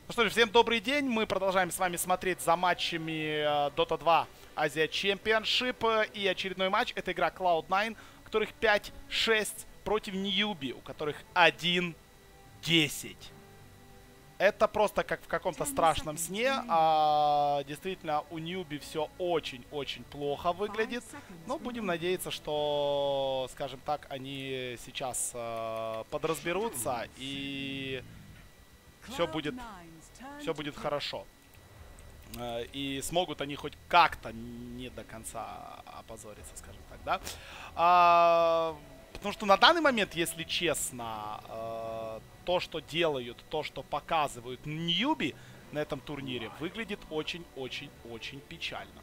Ну что ж, всем добрый день. Мы продолжаем с вами смотреть за матчами Dota 2 Азия Championship. И очередной матч. Это игра Cloud9, у которых 5-6 против Newbie, у которых 1-10. Это просто как в каком-то страшном сне. Действительно, у Newbie все очень-очень плохо выглядит. Но будем надеяться, что, скажем так, они сейчас подразберутся и все будет хорошо. И смогут они хоть как-то не до конца опозориться, скажем так, да? Потому что на данный момент, если честно, то, что делают, то, что показывают Ньюби на этом турнире, выглядит очень-очень-очень печально.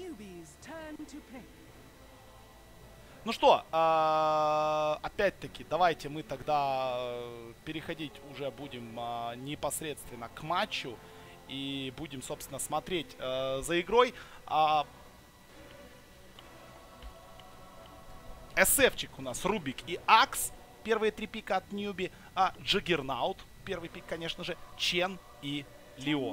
Ну что, опять-таки, давайте мы тогда переходить уже будем непосредственно к матчу. И будем, собственно, смотреть за игрой. СФчик у нас Рубик и Акс. Первые три пика от Ньюби. Джаггернаут. Первый пик, конечно же. Чен и Леон.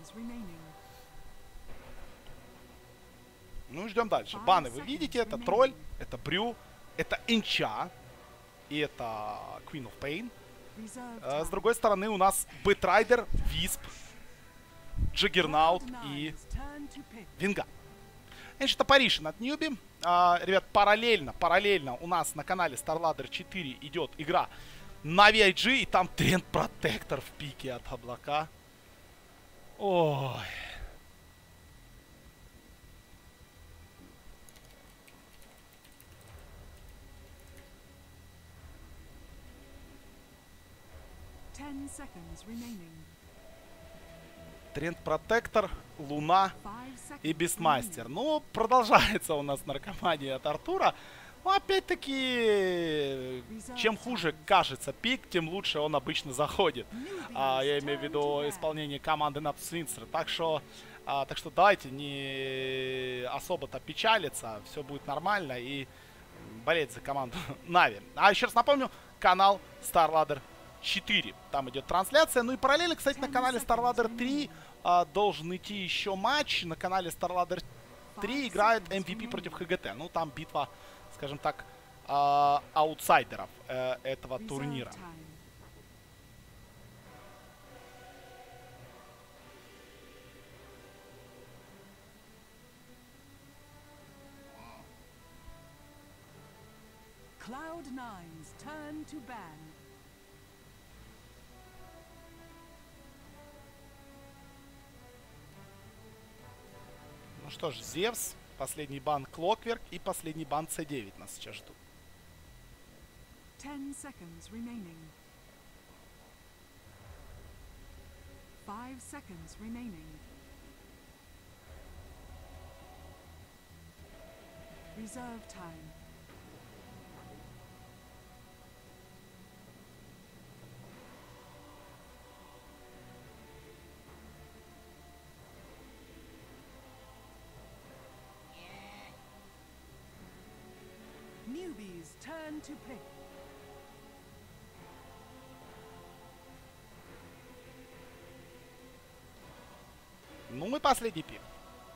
Ну, ждем дальше. Баны вы видите. Это Тролль, это Брю, это Инча. И это Queen of Pain. С другой стороны у нас Бэтрайдер, Висп, Джаггернаут и Винга. Значит, топоришин от Ньюби. Ребят, параллельно у нас на канале StarLadder 4 идет игра Na'Vi IG. И там Тренд Протектор в пике от облака. Ой. Тренд Протектор, Луна и Бестмастер. Ну, продолжается у нас наркомания от Артура. Но опять-таки, чем хуже кажется пик, тем лучше он обычно заходит. Я имею в виду исполнение команды Напсвинстер. Так что давайте не особо-то печалиться. Все будет нормально и болеть за команду Na'Vi. А еще раз напомню, канал StarLadder 4. Там идет трансляция. Ну и параллельно, кстати, на канале StarLadder 3 должен идти еще матч. На канале StarLadder 3 играет MVP против ХГТ. Ну, там битва, скажем так, аутсайдеров этого турнира. Cloud9's turn to ban. Ну что ж, Зевс, последний бан Clockwork и последний бан C9 нас сейчас ждут. 10 seconds remaining. 5 seconds remaining. Reserve time. Newbies turn to pick. Ну и последний пик.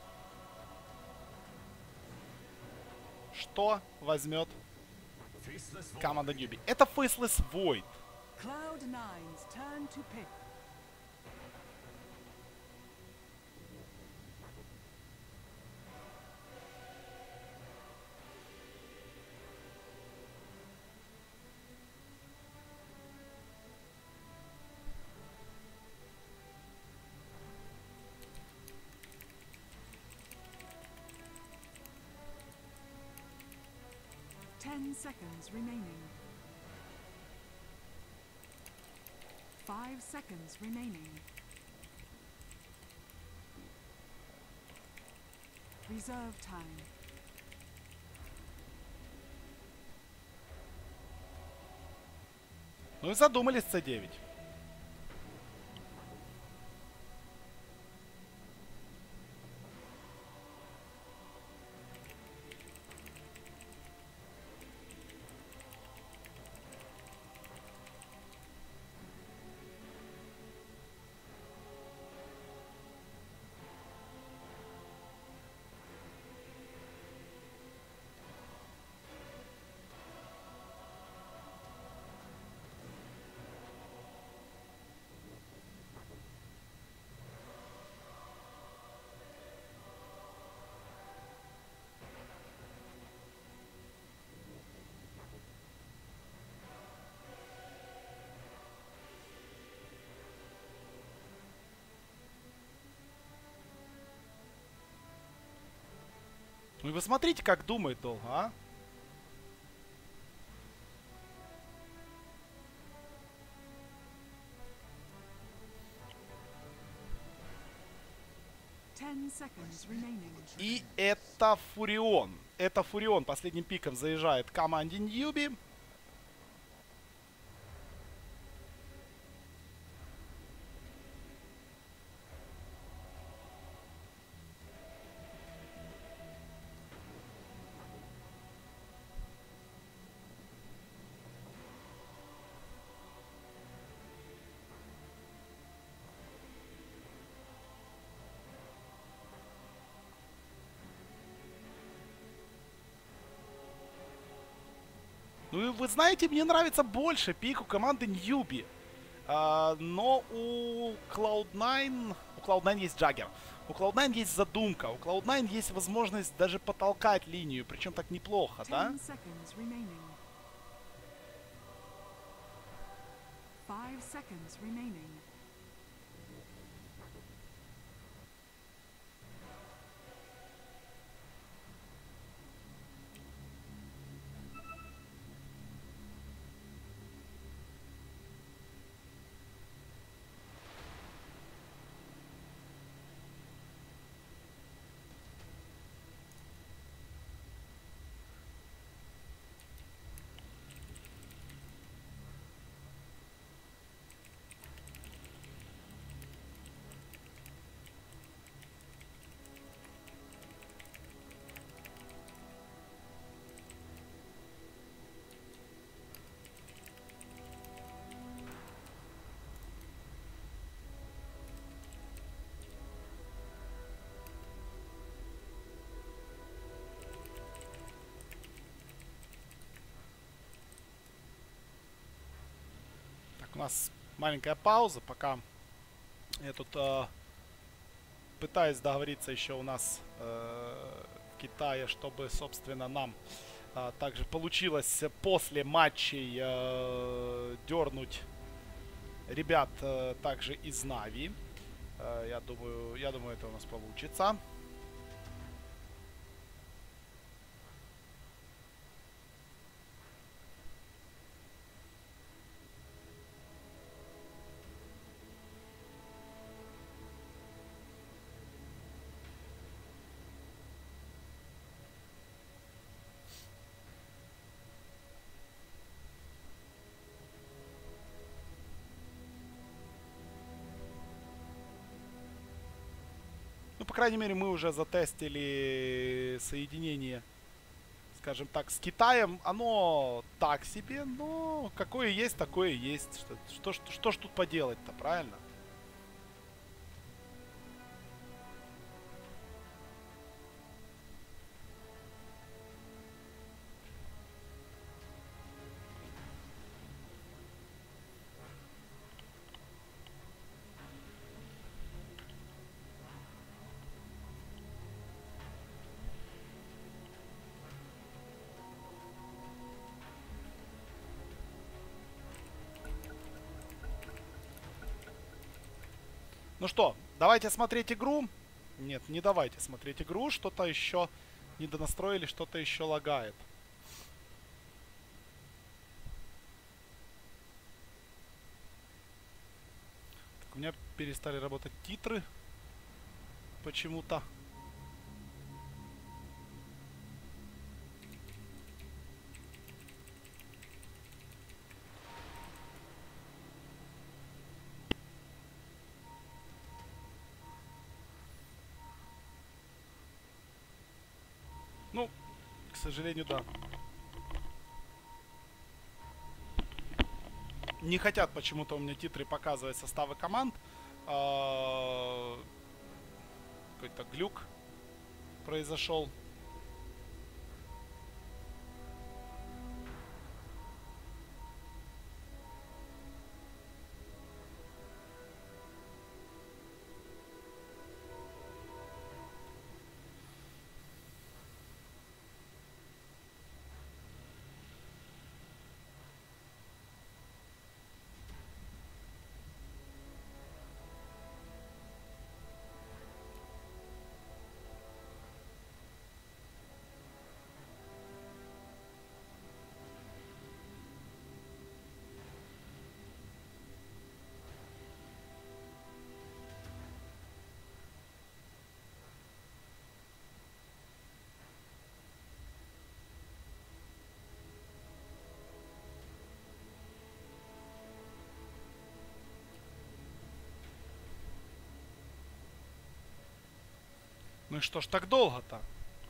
Что возьмет команда Ньюби? Это Faceless Void. Cloud9's turn to pick. Ten seconds remaining. 5 seconds remaining. Reserve time. Ну и задумались C9. Ну и вы смотрите, как думает долго, а? И это Фурион. Это Фурион последним пиком заезжает к команде Ньюби. Ну и вы знаете, мне нравится больше пик у команды Ньюби. Но у Cloud9 есть Джаггер. У Cloud9 есть задумка. У Cloud9 есть возможность даже потолкать линию. Причем так неплохо, да? 5 seconds remaining. Так, у нас маленькая пауза, пока я тут пытаюсь договориться еще у нас в Китае, чтобы, собственно, нам также получилось после матчей дернуть ребят также из Нави. Я думаю, это у нас получится. Ну, по крайней мере, мы уже затестили соединение, скажем так, с Китаем. Оно так себе, но какое есть, такое есть. Что ж тут поделать-то, правильно? Ну что, давайте смотреть игру. Нет, не давайте смотреть игру. Что-то еще не донастроили, что-то еще лагает. Так, у меня перестали работать титры. Почему-то. Ну, к сожалению, да. Не хотят почему-то у меня титры показывать составы команд. Какой-то глюк произошел. Ну и что ж так долго-то?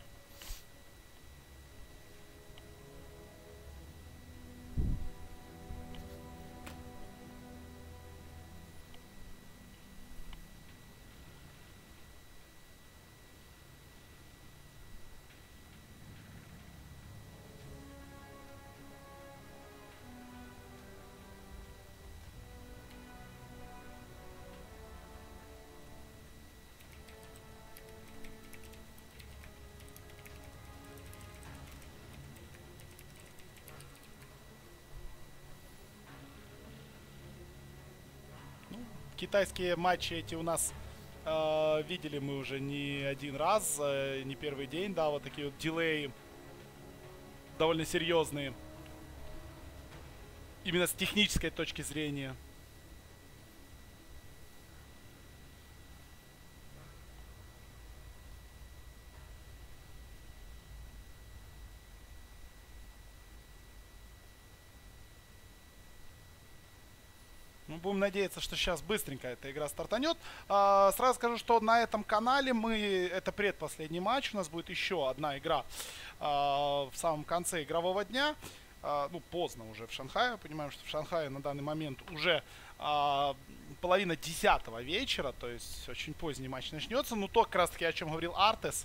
Китайские матчи эти у нас видели мы уже не один раз, не первый день, да, вот такие вот дилеи довольно серьезные. Именно с технической точки зрения. Ну, будем надеяться, что сейчас быстренько эта игра стартанет. Сразу скажу, что на этом канале это предпоследний матч. У нас будет еще одна игра в самом конце игрового дня. Ну, поздно уже в Шанхае. Понимаем, что в Шанхае на данный момент уже половина 10 вечера. То есть очень поздний матч начнется. Ну, то как раз таки, о чем говорил Артес.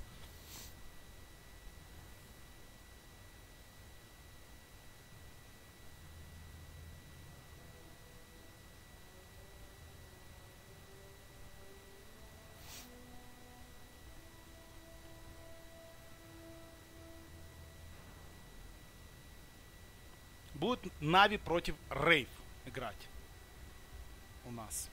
Будет Нави против Рейв играть у нас.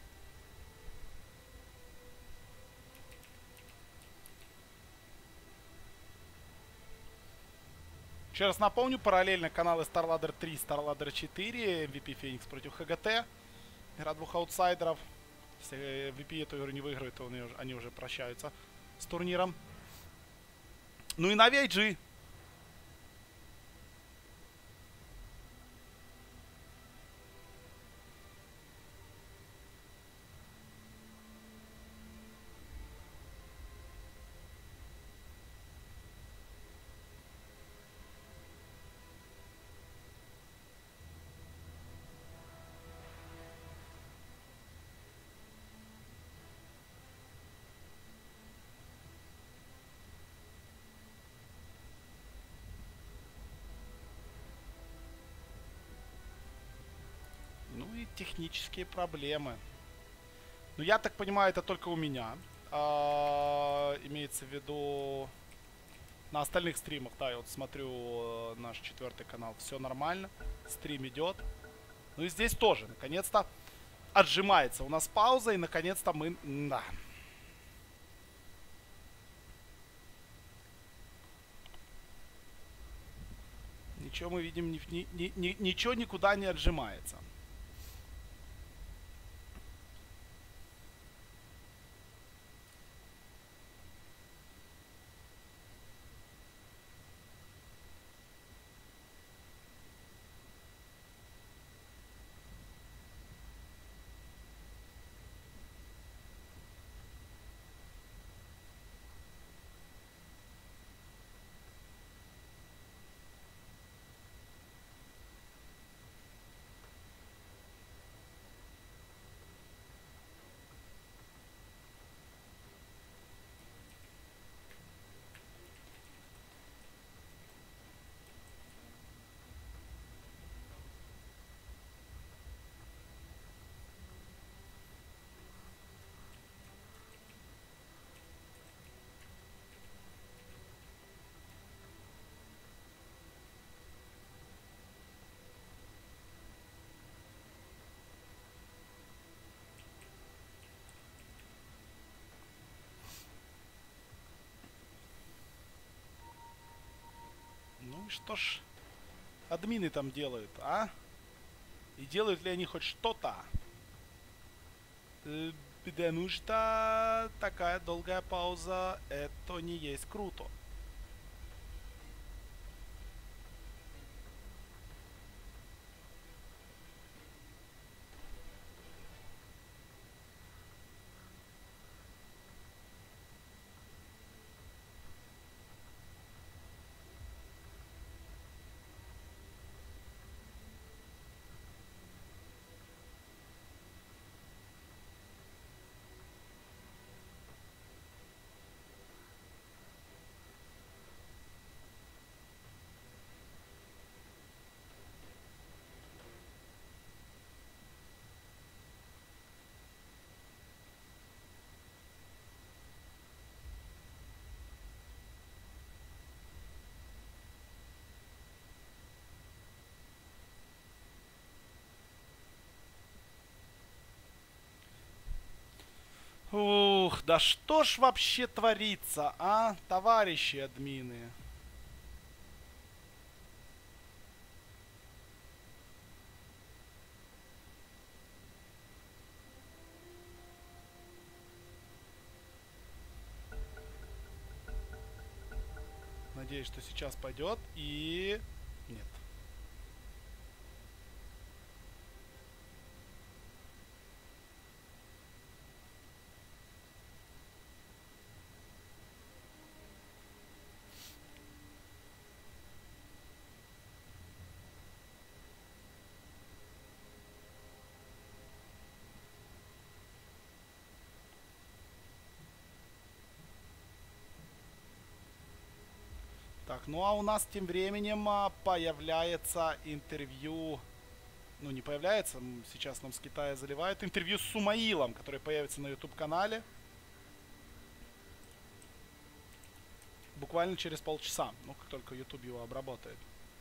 Еще раз напомню, параллельно каналы StarLadder 3, StarLadder 4, MVP Феникс против ХГТ. Игра двух аутсайдеров. Если VP эту игру не выиграет, то они уже прощаются с турниром. Ну и Нави IG. Ну и технические проблемы. Ну, я так понимаю, это только у меня. Имеется в виду на остальных стримах. Да, я вот смотрю наш 4-й канал. Все нормально. Стрим идет. Ну и здесь тоже. Наконец-то отжимается у нас пауза. И наконец-то мы... Да. Ничего мы видим, ничего никуда не отжимается. Ну и что ж админы там делают, а? И делают ли они хоть что-то? Потому что такая долгая пауза, это не есть круто. Ух, да что ж вообще творится, а, товарищи админы? Надеюсь, что сейчас пойдет и... Нет. Так, ну а у нас тем временем появляется интервью... Ну, не появляется, сейчас нам с Китая заливают. Интервью с Сумаилом, который появится на YouTube-канале. Буквально через полчаса, ну, как только YouTube его обработает.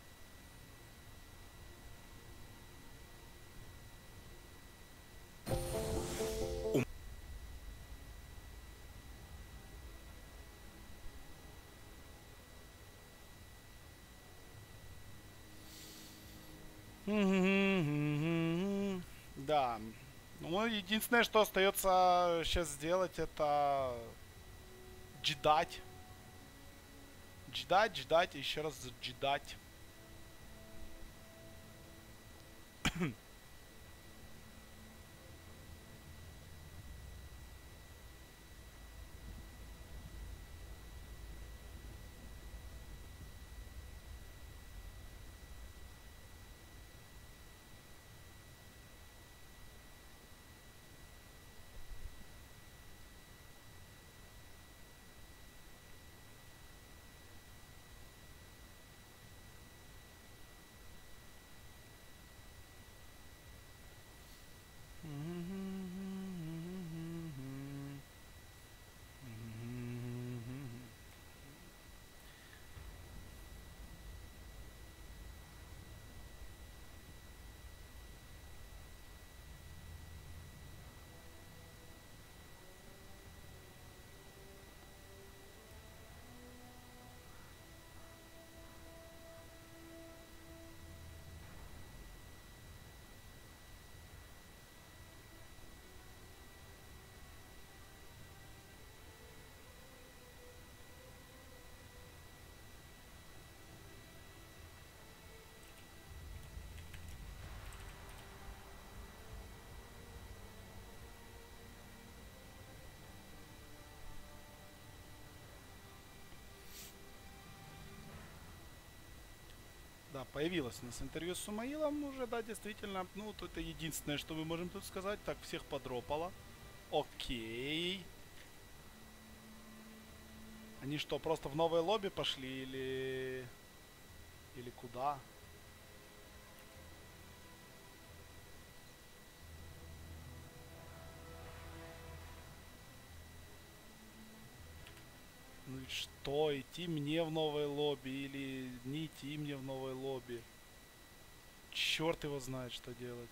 Да. Ну, единственное, что остается сейчас сделать, это ждать. Ждать и еще раз ждать. Да, появилось у нас интервью с Сумаилом уже, да, действительно. Ну, вот это единственное, что мы можем тут сказать. Так, всех подропало. Окей. Они что, просто в новое лобби пошли или... Или куда? Ну и что, идти мне в новое лобби или не идти мне в новое лобби? Черт его знает, что делать.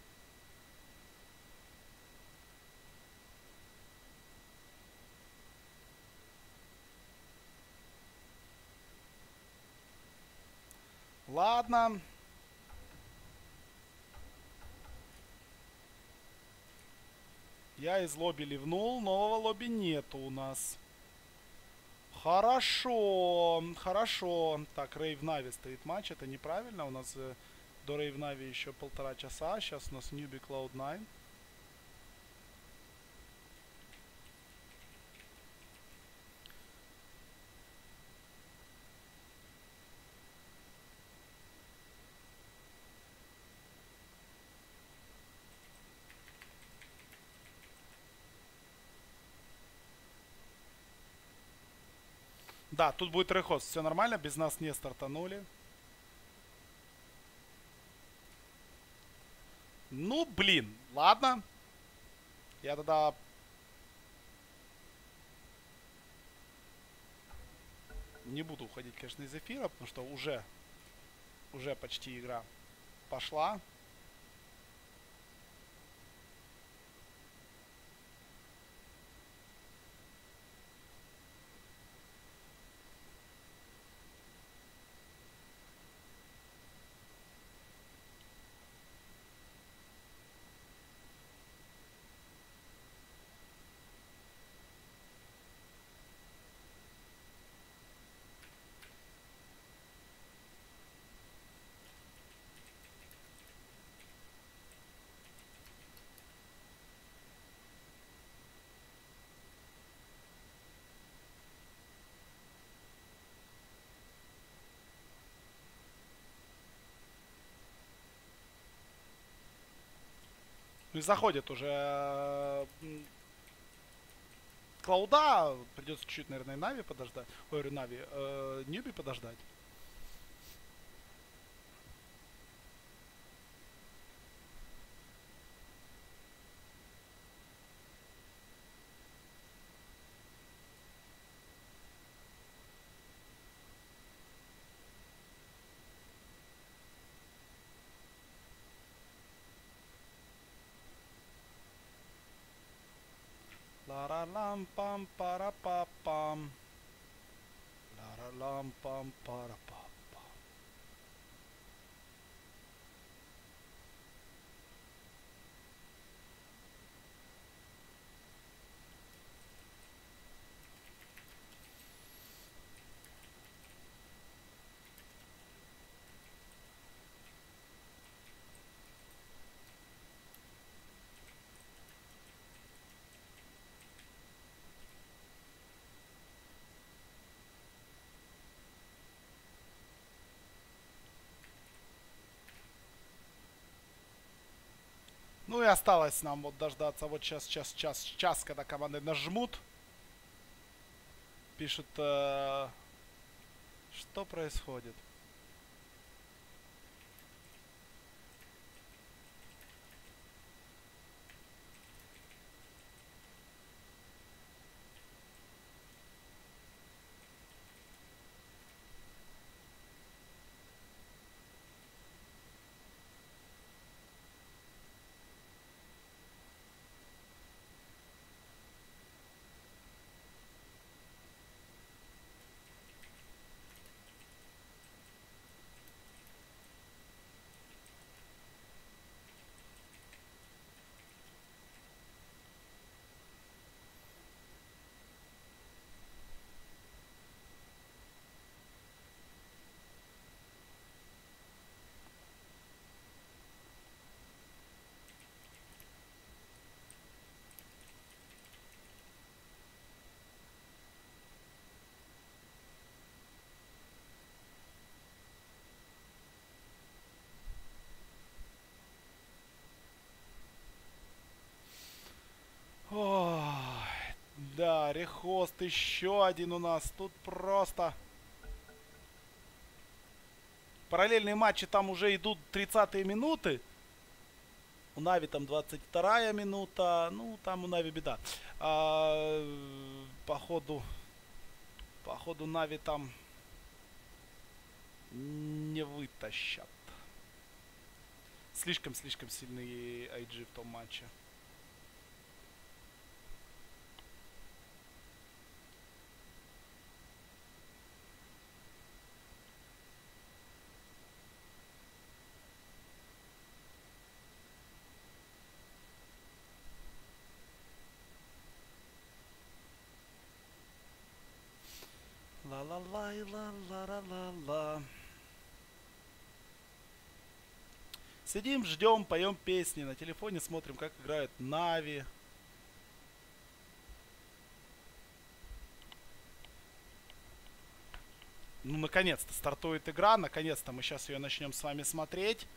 Ладно. Я из лобби ливнул, нового лобби нету у нас. Хорошо, хорошо. Так, Рейв Нави стоит матч, это неправильно. У нас до Рейв Нави еще 1,5 часа. Сейчас у нас Newbie Cloud9. Да, тут будет рехост. Все нормально, без нас не стартанули. Ну, блин, ладно. Я тогда... Не буду уходить, конечно, из эфира, потому что уже почти игра пошла. Ну и заходит уже Клауда. Придется чуть, наверное, Нави подождать. Ой, Нави, Ньюби подождать. Лара-лам-пам-пара-па-пам. Лара-лам-пам-пара-па-пам. Ну и осталось нам вот дождаться вот час, когда команды нажмут. Пишут, что происходит. Ой, да, рехост еще один у нас. Тут просто... Параллельные матчи там уже идут 30-е минуты. У Нави там 22-я минута. Ну, там у Нави беда. Походу Нави там не вытащат. Слишком сильный IG в том матче. Ла-ла-ла-ла-ла-ла-ла. Сидим, ждем, поем песни. На телефоне смотрим, как играют Нави. Ну, наконец-то стартует игра. Наконец-то мы сейчас ее начнем с вами смотреть.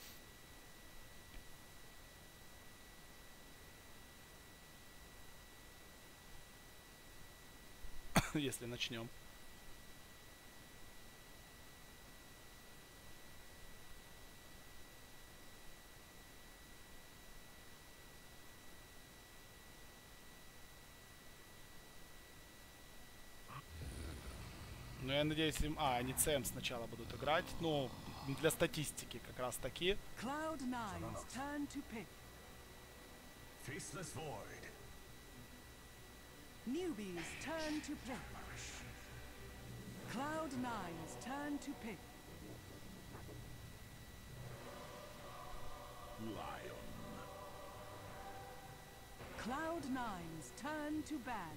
Если начнем. Ну, я надеюсь, им... они ЦМ сначала будут играть. Ну, для статистики как раз таки. Cloud9's turn to pick. Faceless Void. Newbie's turn to pick. Cloud9's turn to pick. Lion. Cloud9's turn to ban.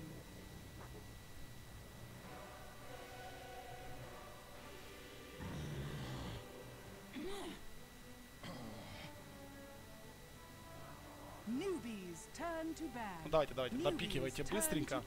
Newbie's turn to ban. Ну, давайте, допикивайте быстренько.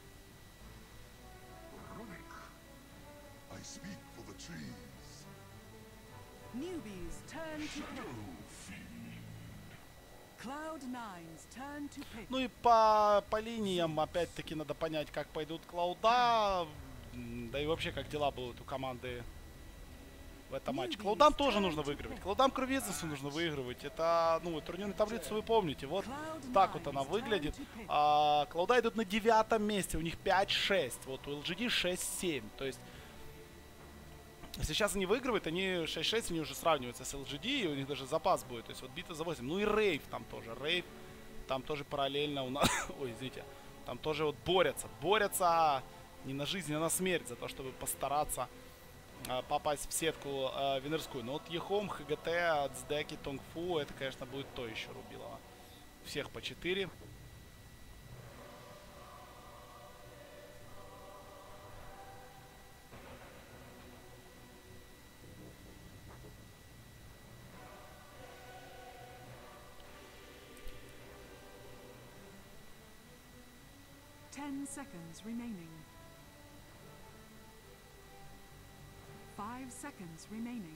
I speak for the trees. Newbie's turn to pick. Cloud9's turn to pick. Ну и по линиям, опять-таки, надо понять, как пойдут Клауда. Да и вообще, как дела будут у команды в этом матче. Клаудам тоже нужно выигрывать. Клаудам Кровизесу нужно выигрывать. Это, ну, турнирную таблицу вы помните. Вот так вот она выглядит. Клауда идут на 9-м месте. У них 5-6. Вот у LGD 6-7. То есть, если сейчас они выигрывают, они 6-6, они уже сравниваются с LGD. И у них даже запас будет. То есть, вот битва за 8. Ну и Рейв там тоже. Рейв там тоже параллельно у нас... Ой, извините. Там тоже вот борются. Борются не на жизнь, а на смерть. За то, чтобы постараться попасть в сетку винерскую. Но вот Ехом, ХГТ, Цдеки, Тонгфу, это, конечно, будет то еще Рубилово. Всех по 4. Ten seconds remaining. 5 seconds remaining.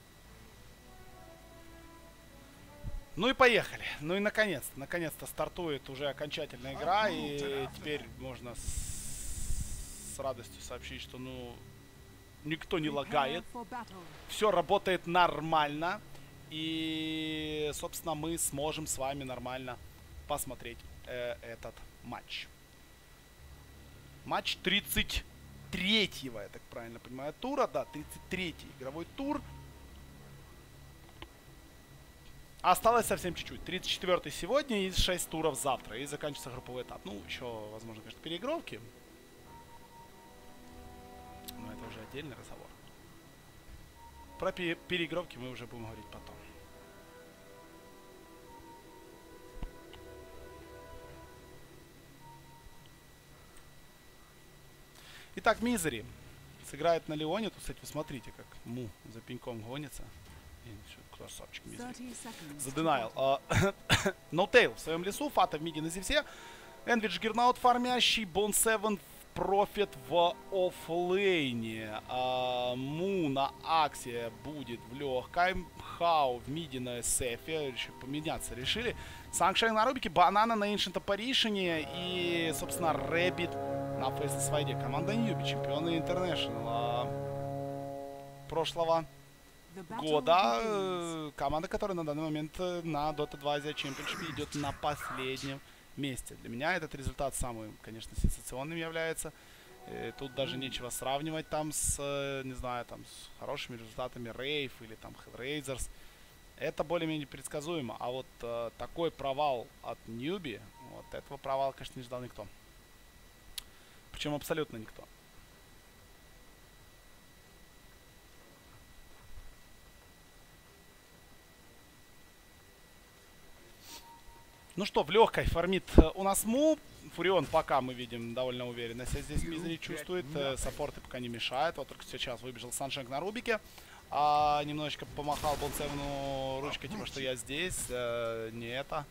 Ну и поехали. Ну и наконец-то стартует уже окончательная игра. И теперь можно с радостью сообщить, что, ну, никто не лагает. Все работает нормально. И, собственно, мы сможем с вами нормально посмотреть этот матч. Матч 33-го, я так правильно понимаю, тура. Да, 33-й игровой тур. Осталось совсем чуть-чуть. 34-й сегодня и 6 туров завтра. И заканчивается групповой этап. Ну, еще, возможно, конечно, переигровки. Но это уже отдельный разговор. Про переигровки мы уже будем говорить потом. Итак, Мизери сыграет на Леоне. Тут, кстати, вы смотрите, как Му за пеньком гонится. Красавчик Мизери. Заденайл. Ноутейл в своем лесу. Фата в миде на Зевсе. Энвидж Гернаут фармящий. Бон 7 Профит в оффлейне. Му на Аксе будет в легкой. Хау в миде на Сефе. Поменяться решили. Санкшайн на Рубике. Банана на Ancient Apparition. И, собственно, Рэббит на Faceless Void. Команда Ньюби. Чемпионы Интернешнл прошлого года. Команда, которая на данный момент на Dota 2 Asia Championship идет на последнем месте. Для меня этот результат самым, конечно, сенсационным является. Тут даже нечего сравнивать там с, не знаю, там с хорошими результатами Рейв или там Hellraisers. Это более-менее предсказуемо. А вот такой провал от Ньюби, вот этого провала, конечно, не ждал никто. Причем абсолютно никто. Ну что, в легкой фармит у нас Му. Фурион пока мы видим довольно уверенно себя здесь Мизери чувствует. Саппорты пока не мешают. Вот только сейчас выбежал Саншенк на Рубике. Немножечко помахал Болцевну ручкой, типа, что я здесь. Не это.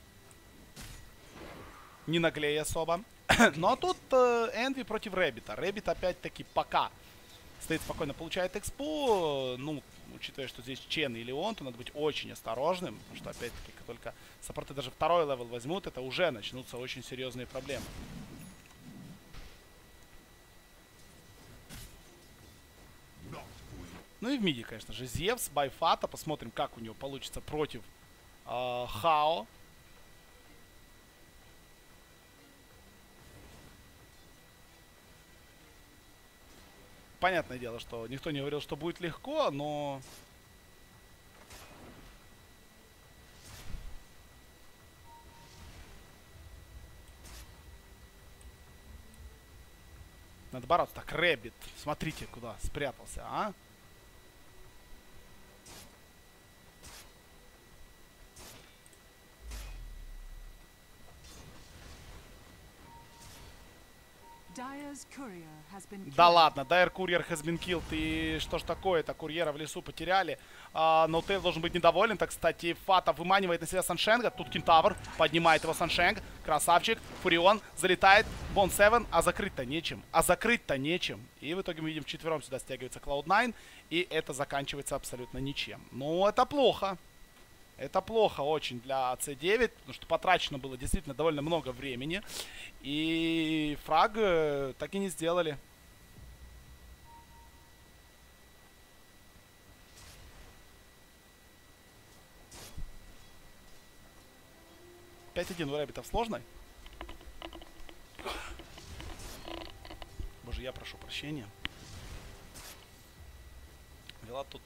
Не наглей особо. Но тут Энви против Рэббита. Рэббит опять-таки пока стоит спокойно, получает экспу. Ну, учитывая, что здесь Чен или он, то надо быть очень осторожным. Потому что, опять-таки, как только саппорты даже второй левел возьмут, это уже начнутся очень серьезные проблемы. Ну и в миде, конечно же, Зевс, Байфата. Посмотрим, как у него получится против Хао. Понятное дело, что никто не говорил, что будет легко, но... Надо бороться. Так, Рэббит. Смотрите, куда спрятался, а? Да ладно, Dire Courier has been killed. И что ж такое-то? Курьера в лесу потеряли. Ноутейл должен быть недоволен. Так, кстати, Фата выманивает на себя Саншенга. Тут Кентавр поднимает его Саншенг. Красавчик. Фурион залетает. Бон 7. А закрыть-то нечем. И в итоге мы видим, вчетвером сюда стягивается Cloud9. И это заканчивается абсолютно ничем. Ну, это плохо. Это плохо очень для C9, потому что потрачено было действительно довольно много времени. И фраг так и не сделали. У Рэббитов сложной. Боже, я прошу прощения. Вела тут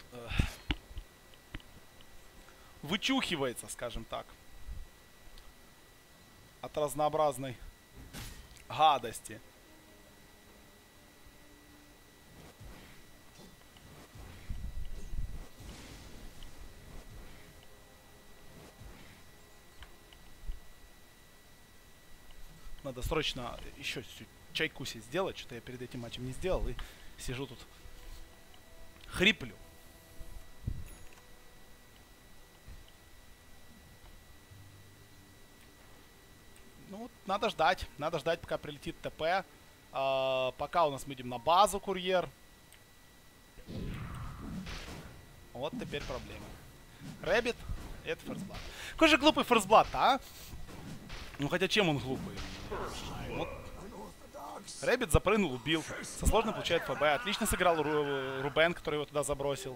вычухивается, скажем так, от разнообразной гадости. Надо срочно еще чайку себе сделать. Что-то я перед этим матчем не сделал. И сижу тут хриплю. Ну вот, надо ждать, пока прилетит ТП. Пока у нас мы идем на базу, курьер. Вот теперь проблема. Рэббит, это ферстблад. Какой же глупый ферстблад, а? Ну хотя чем он глупый? Вот. Рэббит запрыгнул, убил. Со сложным получает ФБ. Отлично сыграл Рубен, который его туда забросил.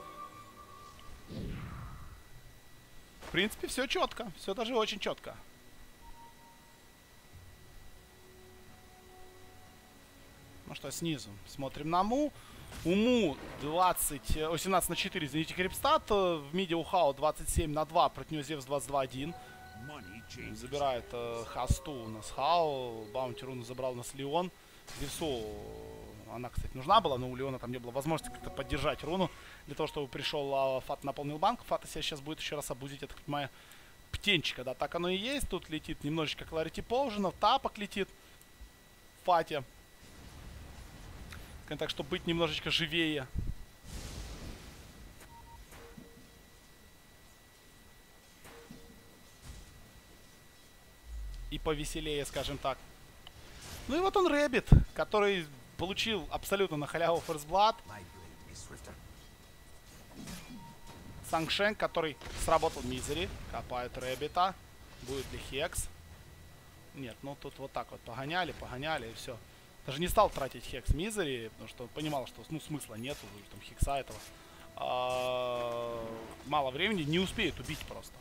В принципе, все четко. Все даже очень четко. Ну что, снизу смотрим на Му. У Му 18 на 4, извините, крипстат. В миде у Хао 27 на 2, против него Зевс 22-1. Забирает хасту у нас Хао. Баунти руну забрал у нас Леон. Зевсу она, кстати, нужна была, но у Леона там не было возможности как-то поддержать руну. Для того, чтобы пришел Фат наполнил банк. Фата себя сейчас будет еще раз обузить, я так понимаю, птенчика. Да, так оно и есть. Тут летит немножечко Кларити Поужинов. Тапок летит в Фате. Так, чтобы быть немножечко живее. И повеселее, скажем так. Ну и вот он, Рэббит, который получил абсолютно на халяву ферстблад. Сангшен, который сработал Мизери. Копает Рэббита. Будет ли Хекс? Нет, ну тут вот так вот погоняли и все. Даже не стал тратить Хекс Мизери, потому что понимал, что ну, смысла нету, там Хекса этого. Мало времени, не успеет убить просто.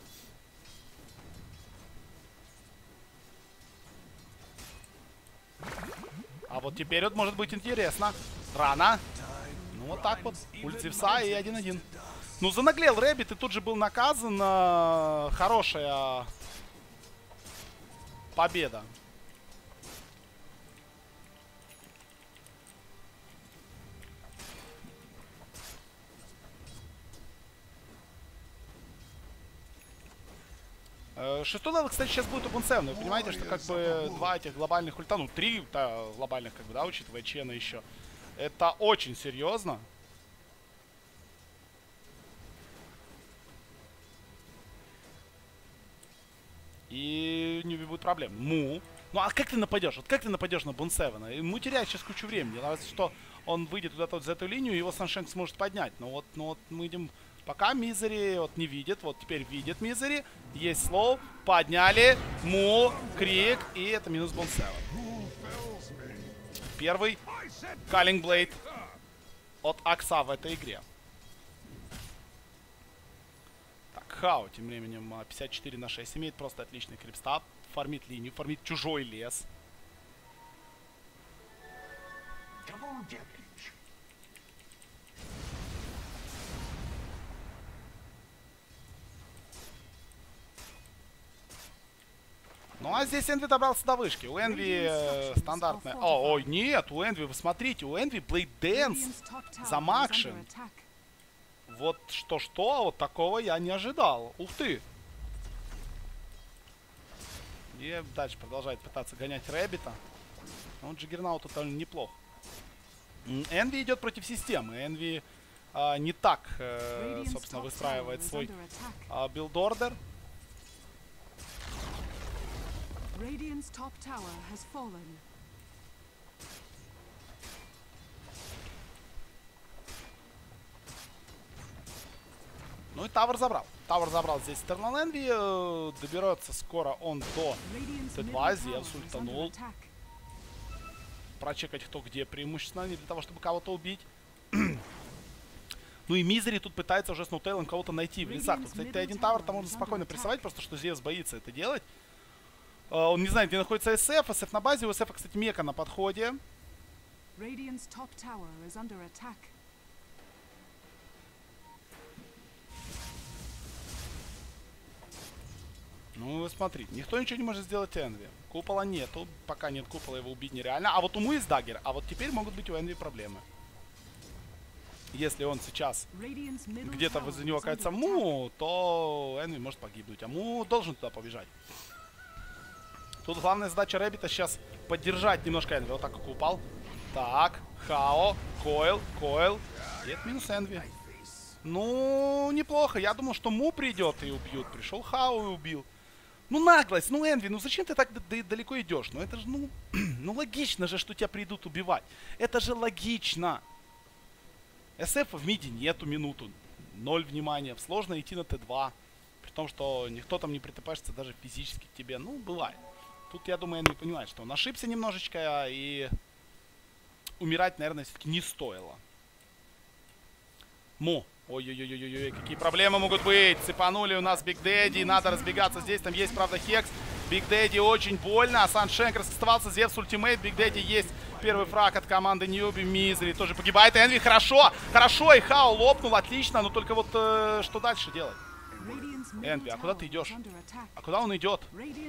А вот теперь вот может быть интересно. Рано. Ну вот так вот. Ульт Зевса и 1-1. Ну занаглел Рэббит и тут же был наказан. Хорошая победа. Шестой левел, кстати, сейчас будет у Бунсевна. Вы понимаете, что как бы два этих глобальных ульта, ну 3 глобальных, как бы, да, учитывая Чена еще. Это очень серьезно. И не будет проблем. Му. Ну а как ты нападешь? Вот как ты нападешь на Бунсевена? Ему теряет сейчас кучу времени. Разве что он выйдет туда вот за эту линию, его Саншенк сможет поднять. Но вот мы идем... Пока Мизери вот не видит, вот теперь видит Мизери. Есть слоу, подняли, Му, Крик, и это минус Бунсевен. Первый Каллинг Блейд от Акса в этой игре. Так, Хао тем временем 54 на 6 имеет просто отличный крипстап. Фармит линию, фармит чужой лес. Ну а здесь Энви добрался до вышки. У Энви стандартная... ой, нет, у Энви, вы смотрите, у Энви Blade Dance замакшен. Вот что-что, вот такого я не ожидал. Ух ты. И дальше продолжает пытаться гонять Рэббита. Ну, Джиггернаут тут довольно неплох. Энви идет против системы. Энви не так, собственно, выстраивает свой билд-ордер. Radiant's top tower has fallen. Ну и Тавр забрал. Тавр забрал здесь Eternal Envy. Доберется скоро он до Т2. Зевс ультанул. Прочекать кто где преимущественно, не для того, чтобы кого-то убить. Ну и Мизери тут пытается уже с Ноутейлом кого-то найти в лесах. Тут, кстати, Т1 Тавр там можно спокойно прессовать, просто что Зевс боится это делать. Он не знает, где находится СФ. СФ на базе. У СФ, кстати, мека на подходе. Ну, смотри, никто ничего не может сделать Энви. Купола нету. Пока нет купола, его убить нереально. А вот у Му есть даггер. А вот теперь могут быть у Энви проблемы. Если он сейчас где-то возле него окажется Му, то Энви может погибнуть. А Му должен туда побежать. Тут главная задача Рэббита сейчас поддержать немножко Энви. Вот так как упал. Так, Хао, Койл. Нет, минус Энви. Ну, неплохо. Я думал, что Му придет и убьют. Пришел Хао и убил. Ну, наглость, ну, Энви, ну зачем ты так далеко идешь? Ну, это же, ну, ну, логично же, что тебя придут убивать. Это же логично. СФ в миде нету минуту. 0 внимания. Сложно идти на Т2. При том, что никто там не притопашится даже физически к тебе. Ну, бывает. Тут, я думаю, Энви понимает, что он ошибся немножечко. И умирать, наверное, все-таки не стоило. Му. Ой-ой-ой-ой-ой, какие проблемы могут быть. Цепанули у нас Биг Дэдди. Надо разбегаться здесь. Там есть, правда, Хекс. Биг Дэдди очень больно. Саншенк расставался. Зевс ультимейт. Биг Дэдди есть. Первый фраг от команды Ньюби. Мизери тоже погибает. Энви хорошо. Хорошо. И Хао лопнул. Отлично. Но только вот что дальше делать? Энви, а куда ты идешь? А куда он идет?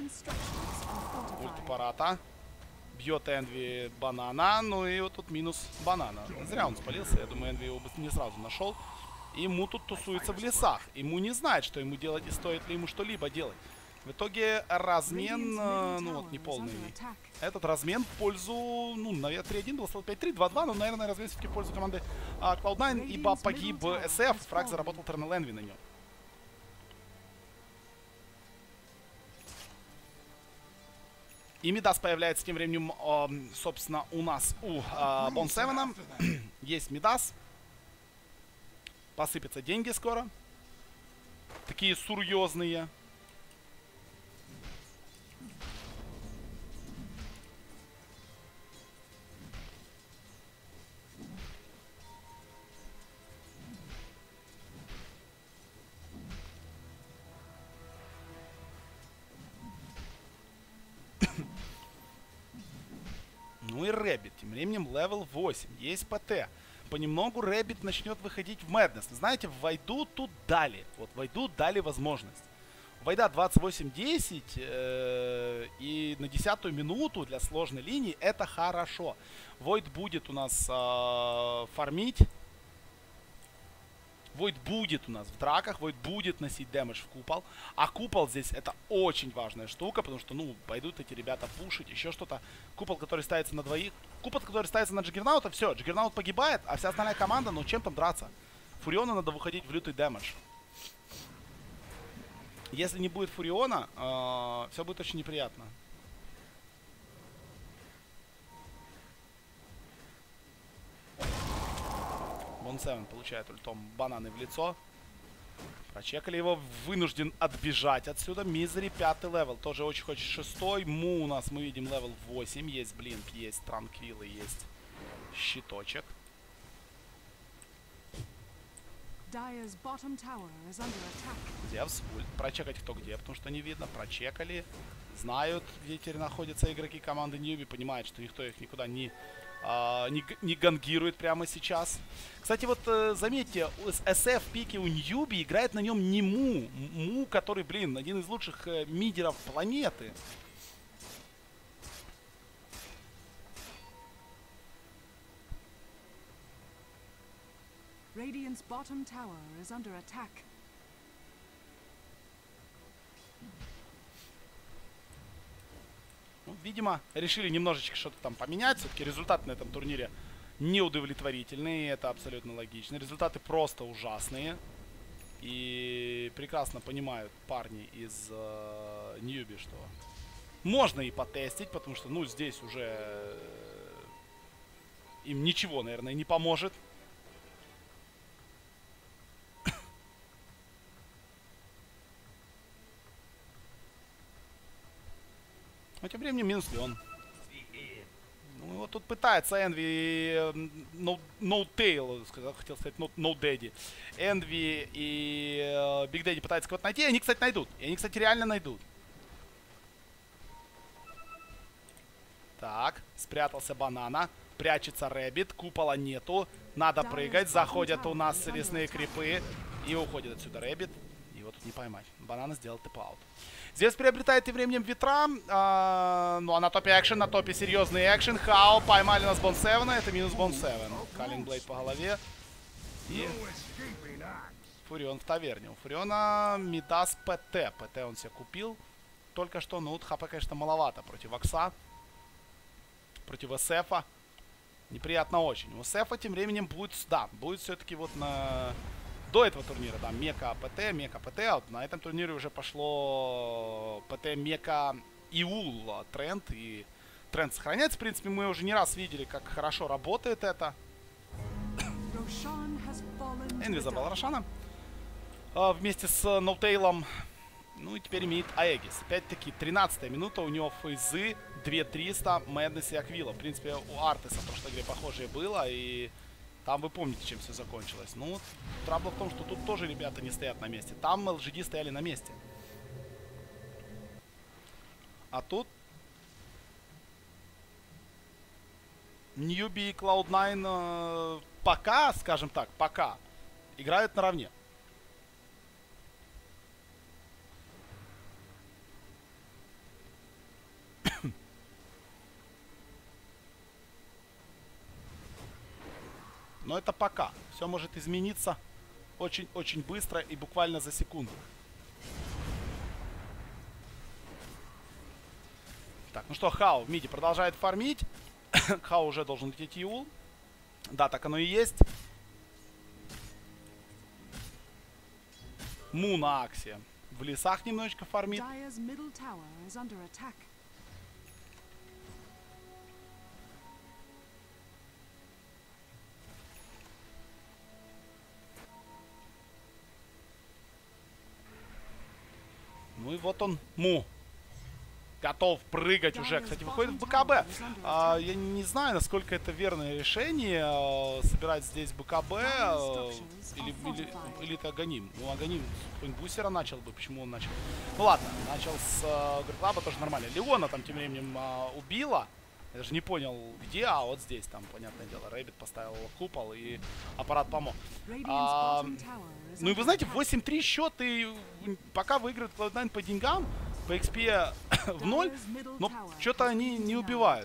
Ульт парата. Бьет Энви банана. Ну и вот тут минус банана. Зря он спалился. Я думаю, Энви его не сразу нашел. И Му тут тусуется в лесах. И Му не знает, что ему делать и стоит ли ему что-либо делать. В итоге размен, ну вот неполный. Этот размен в пользу, ну, наверное, 3-1, был стал 5-3, 2-2, но, наверное, размен все-таки в пользу команды Cloud9, ибо погиб СФ, фраг заработал Eternal Envy на нем. И Мидас появляется тем временем, собственно, у нас у Бон Севена. Есть Мидас. Посыпятся деньги скоро. Такие серьезные. Ну и Рэббит. Тем временем левел 8. Есть ПТ. Понемногу Рэббит начнет выходить в Madness. Вы знаете, в Вайду тут дали. Вот Вайду дали возможность. Вайда 28-10 и на 10-ю минуту для сложной линии это хорошо. Войд будет у нас фармить. Войд будет у нас в драках, Войд будет носить дэмэдж в купол. А купол здесь это очень важная штука, потому что, ну, пойдут эти ребята пушить, еще что-то. Купол, который ставится на двоих. Купол, который ставится на Джиггернаута, все, Джиггернаут погибает, а вся остальная команда, ну, чем там драться? Фуриону надо выходить в лютый дэмэдж. Если не будет Фуриона, все будет очень неприятно. Бон Севен получает ультом бананы в лицо. Прочекали его, вынужден отбежать отсюда. Мизери 5-й левел, тоже очень хочет 6-й. Му у нас, мы видим, левел 8. Есть блинк, есть транквилы, есть щиточек. Зевс, прочекать кто где, потому что не видно. Прочекали, знают, где теперь находятся игроки команды Ньюби, понимают, что никто их никуда не гангирует прямо сейчас. Кстати, вот заметьте, SF в пике у Ньюби играет на нем не Му. Му, который, блин, один из лучших мидеров планеты. Radiant's bottom tower is under attack. Ну, видимо, решили немножечко что-то там поменять. Все-таки результаты на этом турнире неудовлетворительные. Это абсолютно логично. Результаты просто ужасные. И прекрасно понимают парни из Ньюби, что можно и потестить, потому что, ну, здесь уже им ничего, наверное, не поможет. тем временем минус Леон. Ну, вот тут пытается Энви, No Tail, хотел сказать No Daddy. Энви и Биг Дэдди пытаются кого-то найти. Они, кстати, найдут. И они, кстати, реально найдут. Так, спрятался Банана. Прячется Рэббит. Купола нету. Надо прыгать. Заходят у нас лесные крипы. И уходит отсюда Рэббит. Его тут не поймать. Банана сделал тэп-аут. Здесь приобретает тем временем ветра. Ну а на топе экшен, на топе серьезный экшен. Хао, поймали нас Бон 7. Это минус Бон 7. Каллинг Блейд по голове. И Фурион в таверне. У Фуриона Мидас ПТ. ПТ он себе купил только что. Ну, ХП, конечно, маловато против Акса. Против СФа. Неприятно очень. У СФа тем временем будет, да, будет все-таки вот на... До этого турнира, да, Мека ПТ, Мека ПТ. А вот на этом турнире уже пошло ПТ, Мека, Иул тренд. И тренд сохраняется. В принципе, мы уже не раз видели, как хорошо работает это. Энви забрал Рошана. Вместе с Ноутейлом. Ну и теперь имеет Аегис. Опять-таки, 13-я минута. У него фейзы, 2300, Мэднесс и Аквила. В принципе, у Артеса в прошлой игре похожее было. И там вы помните, чем все закончилось. Ну, трабл в том, что тут тоже ребята не стоят на месте. Там LGD стояли на месте. А тут Ньюби и Cloud9 пока, скажем так, пока играют наравне. Но это пока. Все может измениться очень-очень быстро и буквально за секунду. Так, ну что, Хао в миде продолжает фармить. Хао уже должен лететь Иул. Да, так оно и есть. Му на Аксе. В лесах немножечко фармит. Ну и вот он, Му. Готов прыгать уже. Кстати, выходит в БКБ. Я не знаю, насколько это верное решение. Собирать здесь БКБ. Или это Аганим. Ну, Аганим какой-нибудь бусера начал бы. Почему он начал? Ну ладно, начал с Гриклаба, тоже нормально. Леона там тем временем убила. Я даже не понял, где, а вот здесь там, понятное дело, Рэббит поставил купол и аппарат помог. Ну и вы знаете, 8-3 счет, и пока выигрывает Cloud9 по деньгам, по XP в 0, но что-то они не убивают.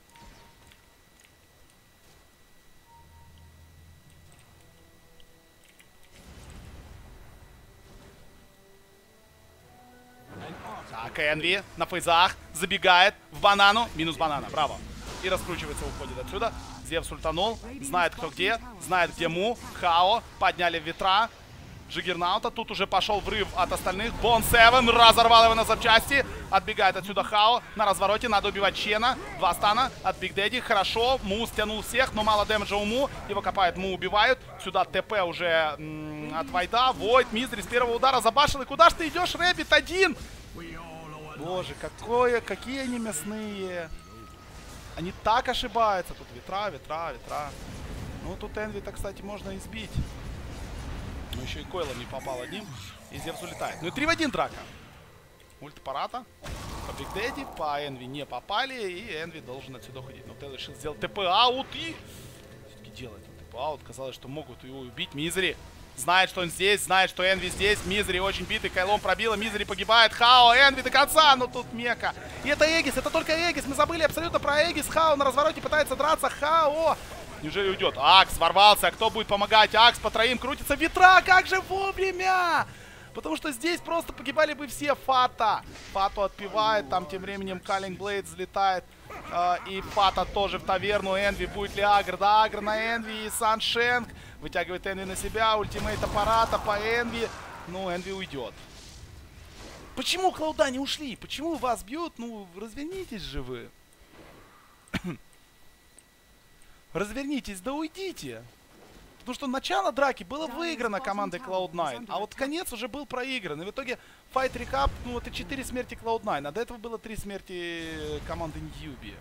Так, Энви на фейзах забегает в банану. Минус банана, браво. И раскручивается, уходит отсюда. Зевс ультанул. Знает, кто где. Знает, где Му. Хао. Подняли ветра. Джиггернаута. Тут уже пошел врыв от остальных. Бон 7 разорвал его на запчасти. Отбегает отсюда Хао. На развороте надо убивать Чена. 2 стана от Биг Дэдди. Хорошо. Му стянул всех, но мало дэмэджа у Му. Его копает, Му убивают. Сюда ТП уже от Вайда. Войд, Мизри с первого удара забашил. И куда ж ты идешь, Рэббит? Один! Боже, какие они мясные. Они так ошибаются. Тут ветра. Ну, тут Энви-то, кстати, можно избить. Ну, еще и Койлом не попал одним. И Зевс улетает. Ну и 3 в 1 драка. Ульт аппарата. По Биг Дэдди, по Энви не попали. И Энви должен отсюда уходить. Но Тейл решил сделать ТП-аут и... все-таки делает ТП-аут. Казалось, что могут его убить. Мизери знает, что он здесь, знает, что Энви здесь. Мизери очень битый, Кайлом пробила. Мизери погибает. Хао, Энви до конца. Но тут Мека. И это Эгис, это только Эгис. Мы забыли абсолютно про Эгис. Хао на развороте пытается драться. Хао. Неужели уйдет? Акс ворвался. Кто будет помогать? Акс по троим крутится. Ветра, как же вовремя! Потому что здесь просто погибали бы все. Фата. Фату отпивает. Там тем временем Каллинг Блейд взлетает. И Фата тоже в таверну. Энви будет ли агр? Да, агр на Энви. И Саншенк вытягивает Энви на себя. Ультимейт аппарата по Энви. Ну, Энви уйдет. Почему Cloud9 не ушли? Почему вас бьют? Ну, развернитесь же вы. Развернитесь, да уйдите. Потому что начало драки было выиграно командой Cloud9, а вот конец уже был проигран. И в итоге Fight Recap, ну это 4 смерти Cloud9, а до этого было 3 смерти команды Newbie.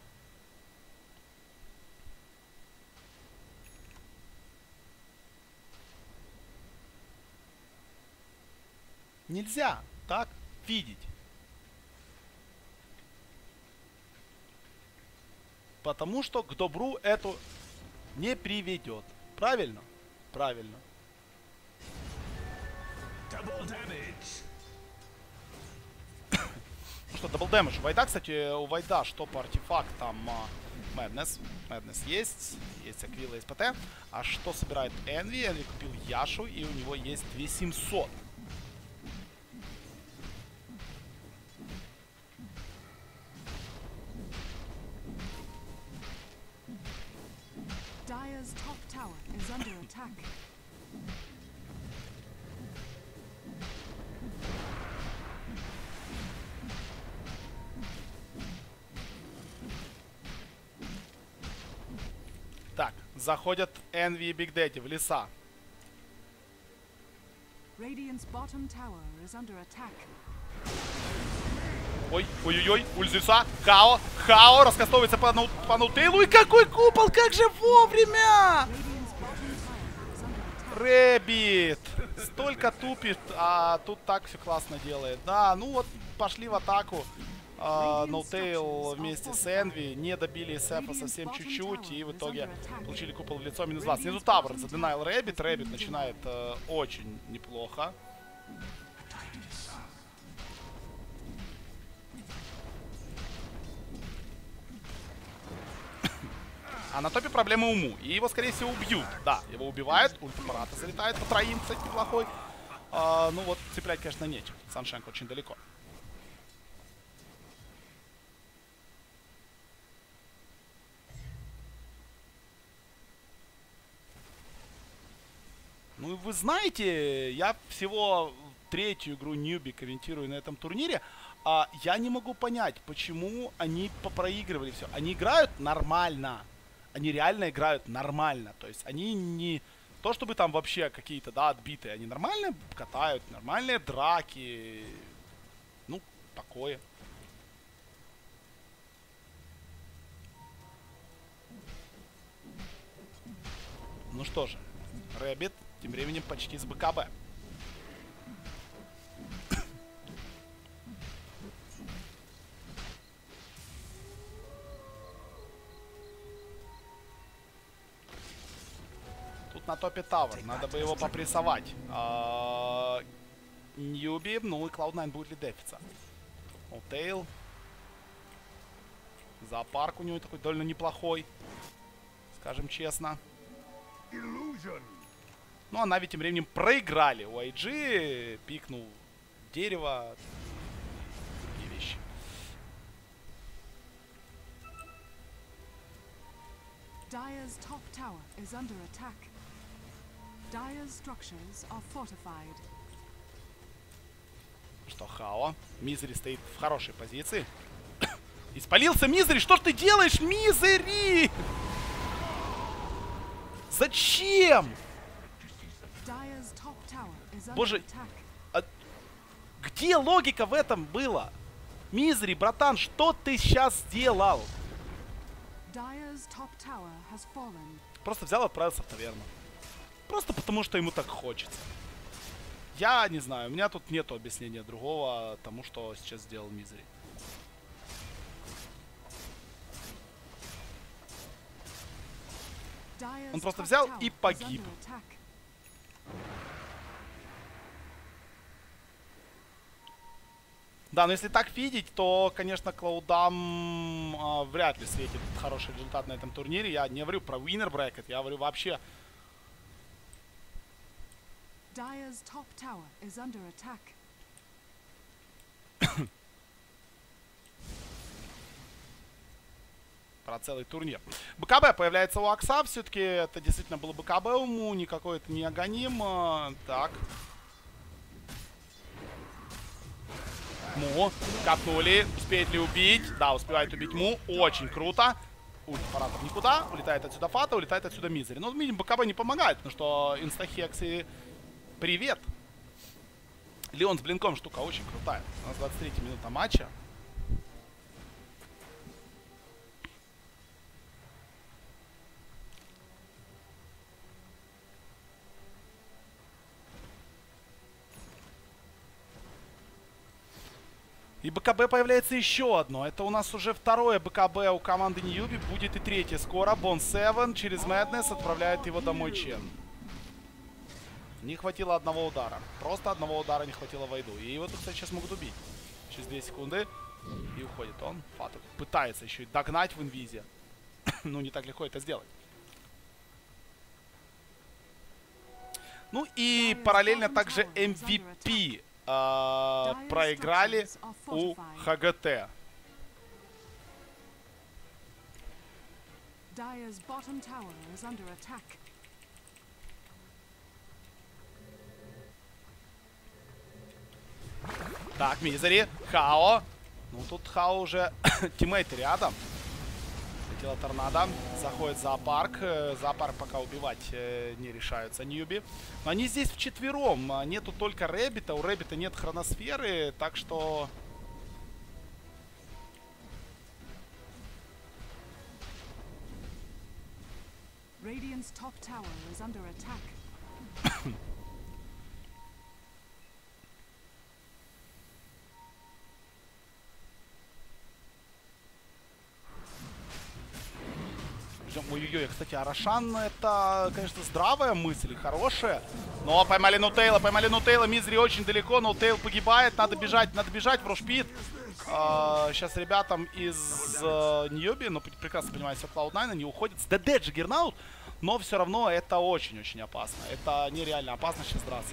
Нельзя так видеть. Потому что к добру это не приведет. Правильно? Правильно. Ну что, дабл дэмэдж. У Вайда, кстати, у Вайда что по артефактам? Madness. Madness есть. Есть Аквила, есть ПТ. А что собирает Энви? Энви купил Яшу, и у него есть 2700. Dire's top tower is under attack. Так, заходят Энви и Биг Дэдди в леса. Radiant's bottom tower is under attack. Ой, ой-ой-ой, Ульзиса, Хао, Хао раскастовывается по Ноутейлу. И какой купол, как же вовремя! Radiant's bottom tower is under attack. Рэббит! Столько тупит, а тут так все классно делает. Да, ну вот пошли в атаку. Ноутейл вместе с Энви не добили Сефа совсем чуть-чуть. И в итоге получили купол в лицо минус 20. Снизу Тавр заденайл Рэббит. Рэббит начинает очень неплохо. А на топе проблемы Уму. И его, скорее всего, убьют. Да, его убивают. Ультимарата залетает по троим, кстати, неплохой. Ну вот, цеплять, конечно, нечем. Саншенк очень далеко. Ну и вы знаете, я всего третью игру Newbie комментирую на этом турнире. Я не могу понять, почему они попроигрывали все. Они играют нормально. Они реально играют нормально. То есть они не то, чтобы там вообще какие-то, да, отбитые. Они нормально катают, нормальные драки. Ну, такое. Ну что же, Рэббит тем временем почти с БКБ. Тут на топе Тавр. Надо бы его попрессовать. Ньюби. Ну и Cloud9 будет ли дефиться? Ноутейл. Зоопарк у него такой довольно неплохой. Скажем честно. Ну а Нави тем временем проиграли. У IG пикнул дерево. Другие вещи. Dire's top tower is under attack. Dire's structures are fortified. Что, Хао? Мизери стоит в хорошей позиции. Испалился Мизери! Что ж ты делаешь, Мизери? Зачем? Dire's top tower is under Боже, attack. где логика в этом была? Мизери, братан, что ты сейчас сделал? Dire's top tower has fallen. Просто взял и отправился в таверну. Просто потому, что ему так хочется. Я не знаю, у меня тут нету объяснения другого тому, что сейчас сделал Мизери. Он просто взял и погиб. Да, но если так видеть, то, конечно, Cloud9 вряд ли светит хороший результат на этом турнире. Я не говорю про winner bracket, я говорю вообще. Dire's top tower is under attack. Про целый турнир. БКБ появляется у Акса. Все-таки это действительно было БКБ Уму, никакой это не Аганим. Так. Му. Капнули. Успеет ли убить? Да, успевает убить Му. Очень круто. ультипаратор никуда. Улетает отсюда Фата, улетает отсюда Мизери. Ну, видим, БКБ не помогает, потому что инстахекс и привет. Леон с блинком штука очень крутая. У нас 23 минута матча. И БКБ появляется еще одно. Это у нас уже второе БКБ у команды Ньюби. Будет и третье скоро. Бон 7 через Madness отправляет его домой Чен. Не хватило одного удара. Просто одного удара не хватило Вайду. И его тут, кстати, сейчас могут убить. Через 2 секунды. И уходит он. Фату пытается еще и догнать в инвизе. Ну, не так легко это сделать. Ну и параллельно также MVP проиграли у ХГТ. Так, Мизери, Хао. Ну тут Хао уже тиммейты рядом. Летела торнадо. Заходит зоопарк. Зоопарк пока убивать не решаются Ньюби. Но они здесь вчетвером. Нету только Рэббита. У Рэббита нет хроносферы. Так что... Radiant's top tower is under attack. Ой-ой-ой, кстати, Арашан это, конечно, здравая мысль, хорошая. Но поймали Нутейла, Мизери очень далеко, Нутейл погибает, надо бежать в Рошпит. Сейчас ребятам из Ньюби, ну, прекрасно понимаю, все Cloud9, они уходят с ДД Джиггернаут, но все равно это очень-очень опасно. Это нереально опасно сейчас драться.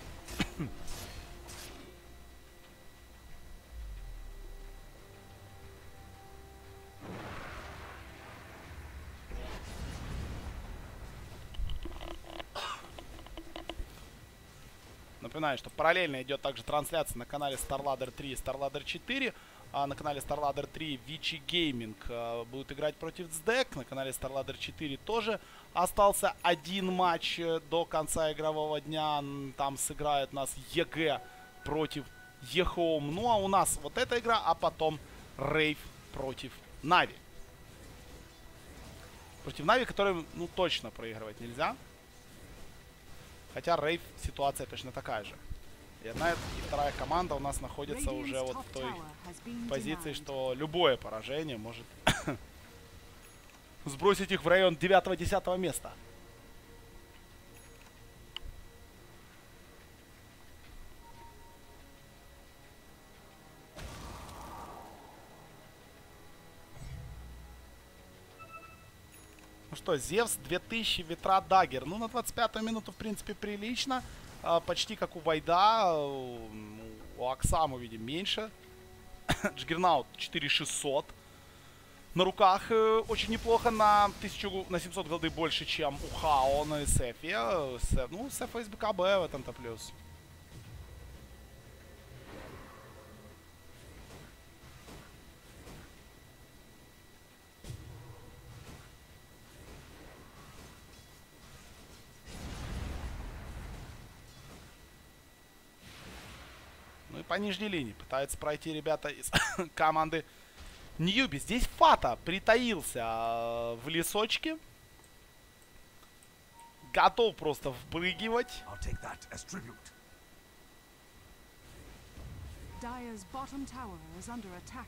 Напоминаю, что параллельно идет также трансляция на канале StarLadder 3 и StarLadder 4. А на канале StarLadder 3 Vici Gaming будет играть против ЦДЭК. На канале StarLadder 4 тоже остался один матч до конца игрового дня. Там сыграет нас ЕГЭ против ЕХОМ. Ну а у нас вот эта игра, а потом Рейв против Нави. Против Нави, который, ну, точно проигрывать нельзя. Хотя Рейв ситуация точно такая же. И одна и вторая команда у нас находится уже вот в той позиции, что любое поражение может сбросить их в район 9-10 места. Ну что, Зевс 2000, Ветра, Даггер. Ну, на 25-ю минуту, в принципе, прилично. Почти как у Вайда. У Аксаму, видим, меньше. Джиггернаут 4600. На руках очень неплохо. На 700 голды больше, чем у Хао на Сефе. Ну, Сефа из БКБ в этом-то плюс. По нижней линии пытаются пройти ребята из команды Ньюби. Здесь Фата притаился в лесочке. Готов просто впрыгивать. Dire's bottom tower is under attack.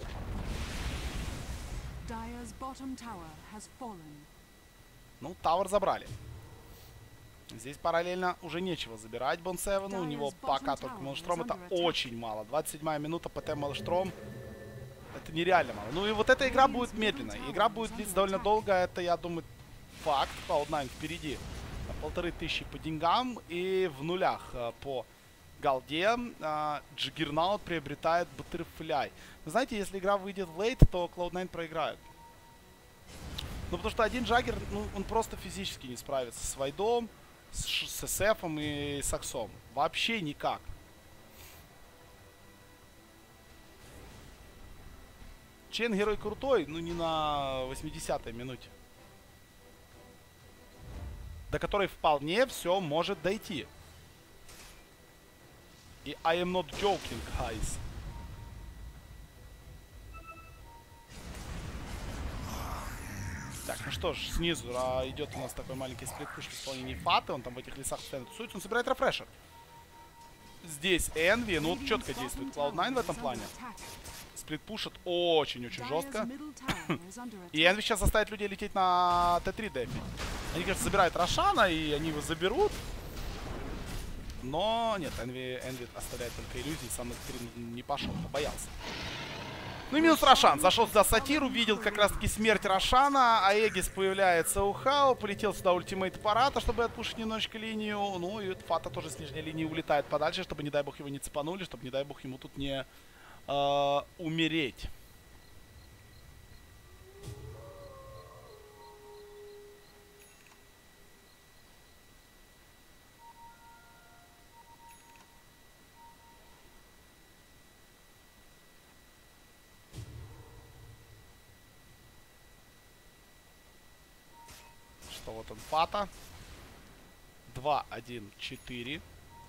Dire's bottom tower has fallen. Ну, Тауэр забрали. Здесь параллельно уже нечего забирать Бон 7. У него пока только Мэлштром. Это очень мало. 27-я минута ПТ Мэлштром. Это нереально мало. Ну и вот эта игра будет медленная. Игра будет длиться довольно долго. Это, я думаю, факт. Cloud9 впереди на 1500 по деньгам. И в нулях по голде. Джиггернаут приобретает Баттерфляй. Вы знаете, если игра выйдет в лейт, то Cloud9 проиграют. Ну потому что один Джаггер, ну, он просто физически не справится с Вайдом, с СФом и с Аксом. Вообще никак. Чен герой крутой, но не на 80-й минуте. До которой вполне все может дойти. И I am not joking, guys. Так, ну что ж, снизу идет у нас такой маленький сплит-пуш в исполнении Фаты. Он там в этих лесах постоянно тусуется, он собирает рефрешер. Здесь Энви, ну четко действует Cloud9 в этом плане. Сплит пушит очень-очень жестко. И Энви сейчас заставит людей лететь на Т3 дефи. Они, конечно, забирают Рошана, и они его заберут. Но нет, Энви оставляет только иллюзии, сам на Т3 не пошел, побоялся. Ну и минус Рошан. Зашел сюда Сатир, увидел как раз таки смерть Рошана. Аегис появляется у Хао. Полетел сюда ультимейт Парата, чтобы отпушить немножечко линию. Ну и Фата тоже с нижней линии улетает подальше, чтобы, не дай бог, его не цепанули, чтобы, не дай бог, ему тут не умереть. Что вот он, Фата. 2-1-4.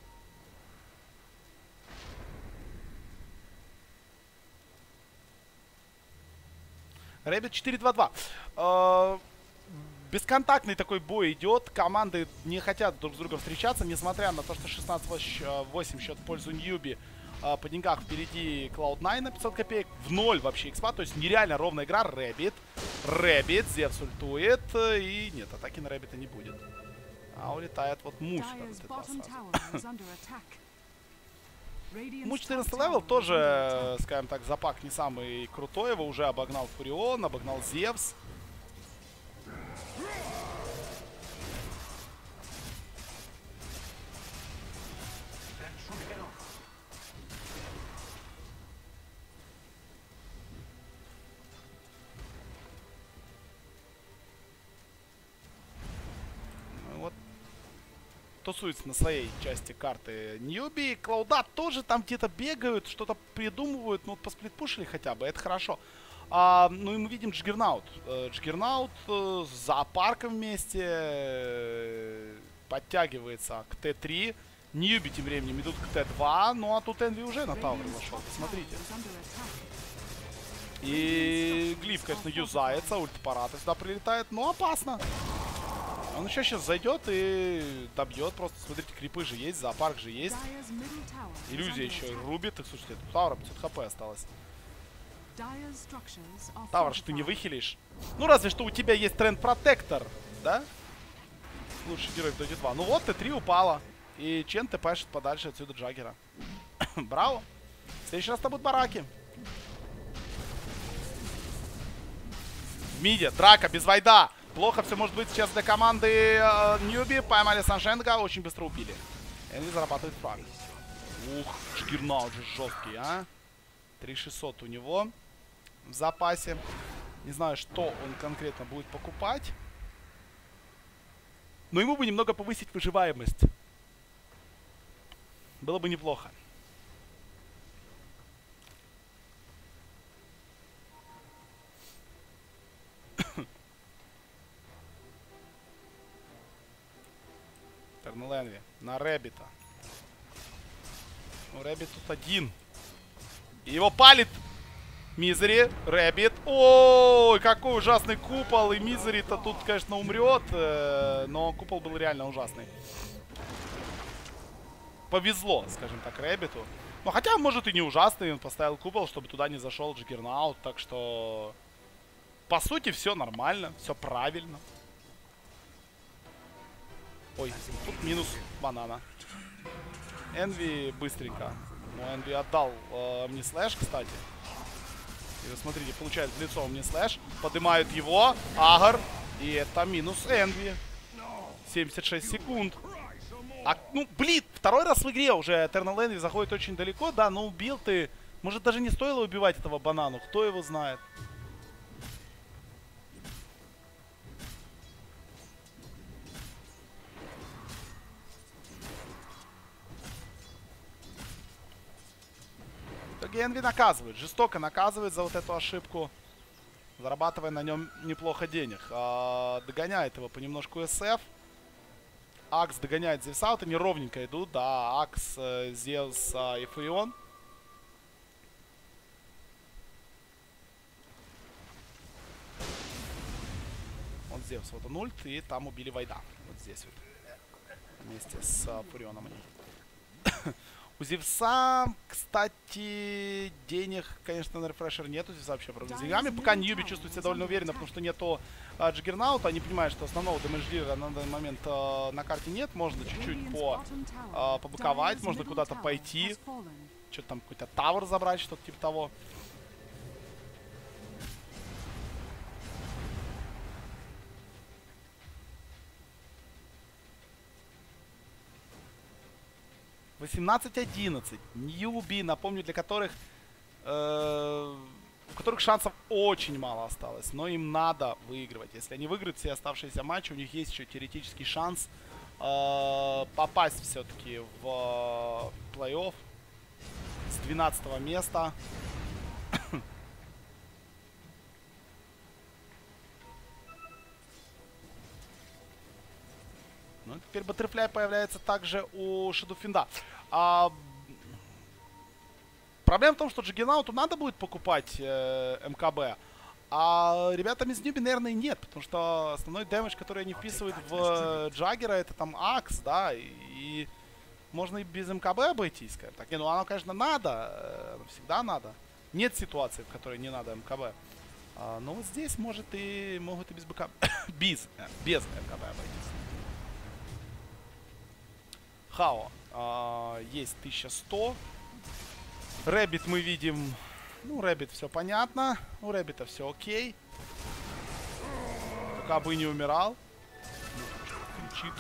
Рэббит 4-2-2. Бесконтактный такой бой идет. Команды не хотят друг с другом встречаться, несмотря на то, что 16-8 счет в пользу Ньюби. По деньгах впереди Cloud9 на 500 копеек. В ноль вообще экспа. То есть нереально ровная игра. Рэббит, Зевс ультует. И нет, атаки на Рэббита не будет. А улетает вот Муч. Муч 14 левел тоже, скажем так, запак не самый крутой. Его уже обогнал Фурион, обогнал Зевс. Тусуется на своей части карты Ньюби. Клауда тоже там где-то бегают, что-то придумывают. Ну вот посплитпушили хотя бы, это хорошо. Ну и мы видим Джиггернаут. Джиггернаут с зоопарком вместе подтягивается к Т3. Ньюби тем временем идут к Т2. Ну а тут Энви уже на тауэр зашел, посмотрите. И Глиф, конечно, юзается, ультипарата сюда прилетает, но опасно. Он еще сейчас зайдет и добьет. Просто, смотрите, крипы же есть, зоопарк же есть. Иллюзия еще рубит. И, слушайте, тут Таура 500 хп осталось. Тауэр, что ты не выхилишь? Ну, разве что у тебя есть тренд протектор, да? Лучший герой в Доте 2. Ну вот, Т3 упала. И Чен тэпашит подальше отсюда Джаггера. Браво. В следующий раз-то будут бараки. В миде, драка без вайда. Плохо все может быть сейчас для команды Ньюби. Поймали Саншенга, очень быстро убили. Энви зарабатывает фраг. Ух, Джиггернаут же жесткий, а. 3600 у него в запасе. Не знаю, что он конкретно будет покупать. Но ему бы немного повысить выживаемость. Было бы неплохо. Энви на Рэббита. Ну, Рэббит тут один. И его палит Мизери. Рэббит. Ой, какой ужасный купол. И Мизери-то тут, конечно, умрет. Но купол был реально ужасный. Повезло, скажем так, Рэббиту. Ну, хотя, может, и не ужасный. Он поставил купол, чтобы туда не зашел Джиггернаут. Так что, по сути, все нормально. Все правильно. Ой, тут минус банана. Энви быстренько. Ну, Энви отдал мне слэш, кстати. И вы смотрите, получает в лицо мне слэш. Поднимают его. Агар. И это минус Энви. 76 секунд. Ну, блин, второй раз в игре уже Eternal Envy заходит очень далеко. Да, но убил ты. Может, даже не стоило убивать этого банану. Кто его знает. итоге Энви наказывает, жестоко наказывает за вот эту ошибку, зарабатывая на нем неплохо денег. Догоняет его понемножку СФ. Акс догоняет Зевса, вот они ровненько идут, да, Акс, Зевс и Фурион. Вот Зевс, вот он ульт, и там убили Вайда, вот здесь вот, вместе с Фурионом они. У Зевса, кстати, денег, конечно, на рефрешер нету. Зевса вообще проблем с деньгами. Пока Ньюби чувствует себя довольно уверенно, потому что нету Джиггернаута. Они понимают, что основного дэмэдж-дилера на данный момент на карте нет. Можно чуть-чуть побуковать, можно куда-то пойти. Что-то там какой-то тавер забрать, что-то типа того. — 18-11. Ньюби, напомню, для которых, у которых шансов очень мало осталось. Но им надо выигрывать. Если они выиграют все оставшиеся матчи, у них есть еще теоретический шанс попасть все-таки в плей-офф с 12 места. Ну, теперь Баттерфляй появляется также у Шадофинда. Проблема в том, что Джиггернауту надо будет покупать МКБ. А ребятам из Ньюби, наверное, нет. Потому что основной дэмэдж, который они вписывают в Джаггера, это там Акс, да. И можно и без МКБ обойтись, скажем так. Не, ну оно, конечно, надо. Всегда надо. Нет ситуации, в которой не надо МКБ. Но вот здесь могут и без БК... без МКБ обойтись. Хао. Есть 1100. Рэббит мы видим. Ну, Рэббит все понятно. У Рэббита все окей. Пока бы не умирал. Кричит.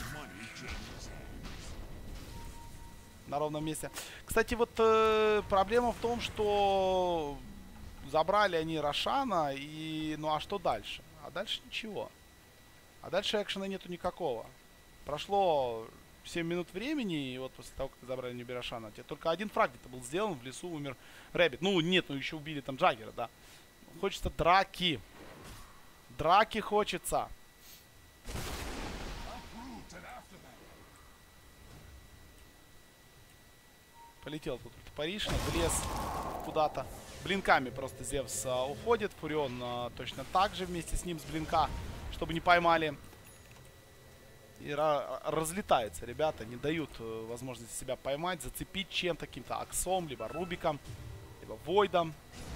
На ровном месте. Кстати, вот проблема в том, что забрали они Рошана. И ну а что дальше? А дальше ничего. А дальше экшена нету никакого. Прошло 7 минут времени, и вот после того, как забрали Ньюби Рошана, тебе только один фраг где-то был сделан, в лесу умер Рэббит. Ну, нет, ну еще убили там Джаггера, да. Хочется драки. Драки хочется. Полетел тут Париж, влез куда-то. Блинками просто Зевс уходит. Фурион точно так же вместе с ним с блинка, чтобы не поймали. И разлетаются ребята, не дают возможности себя поймать, зацепить чем-то, каким-то Аксом, либо Рубиком, либо Войдом.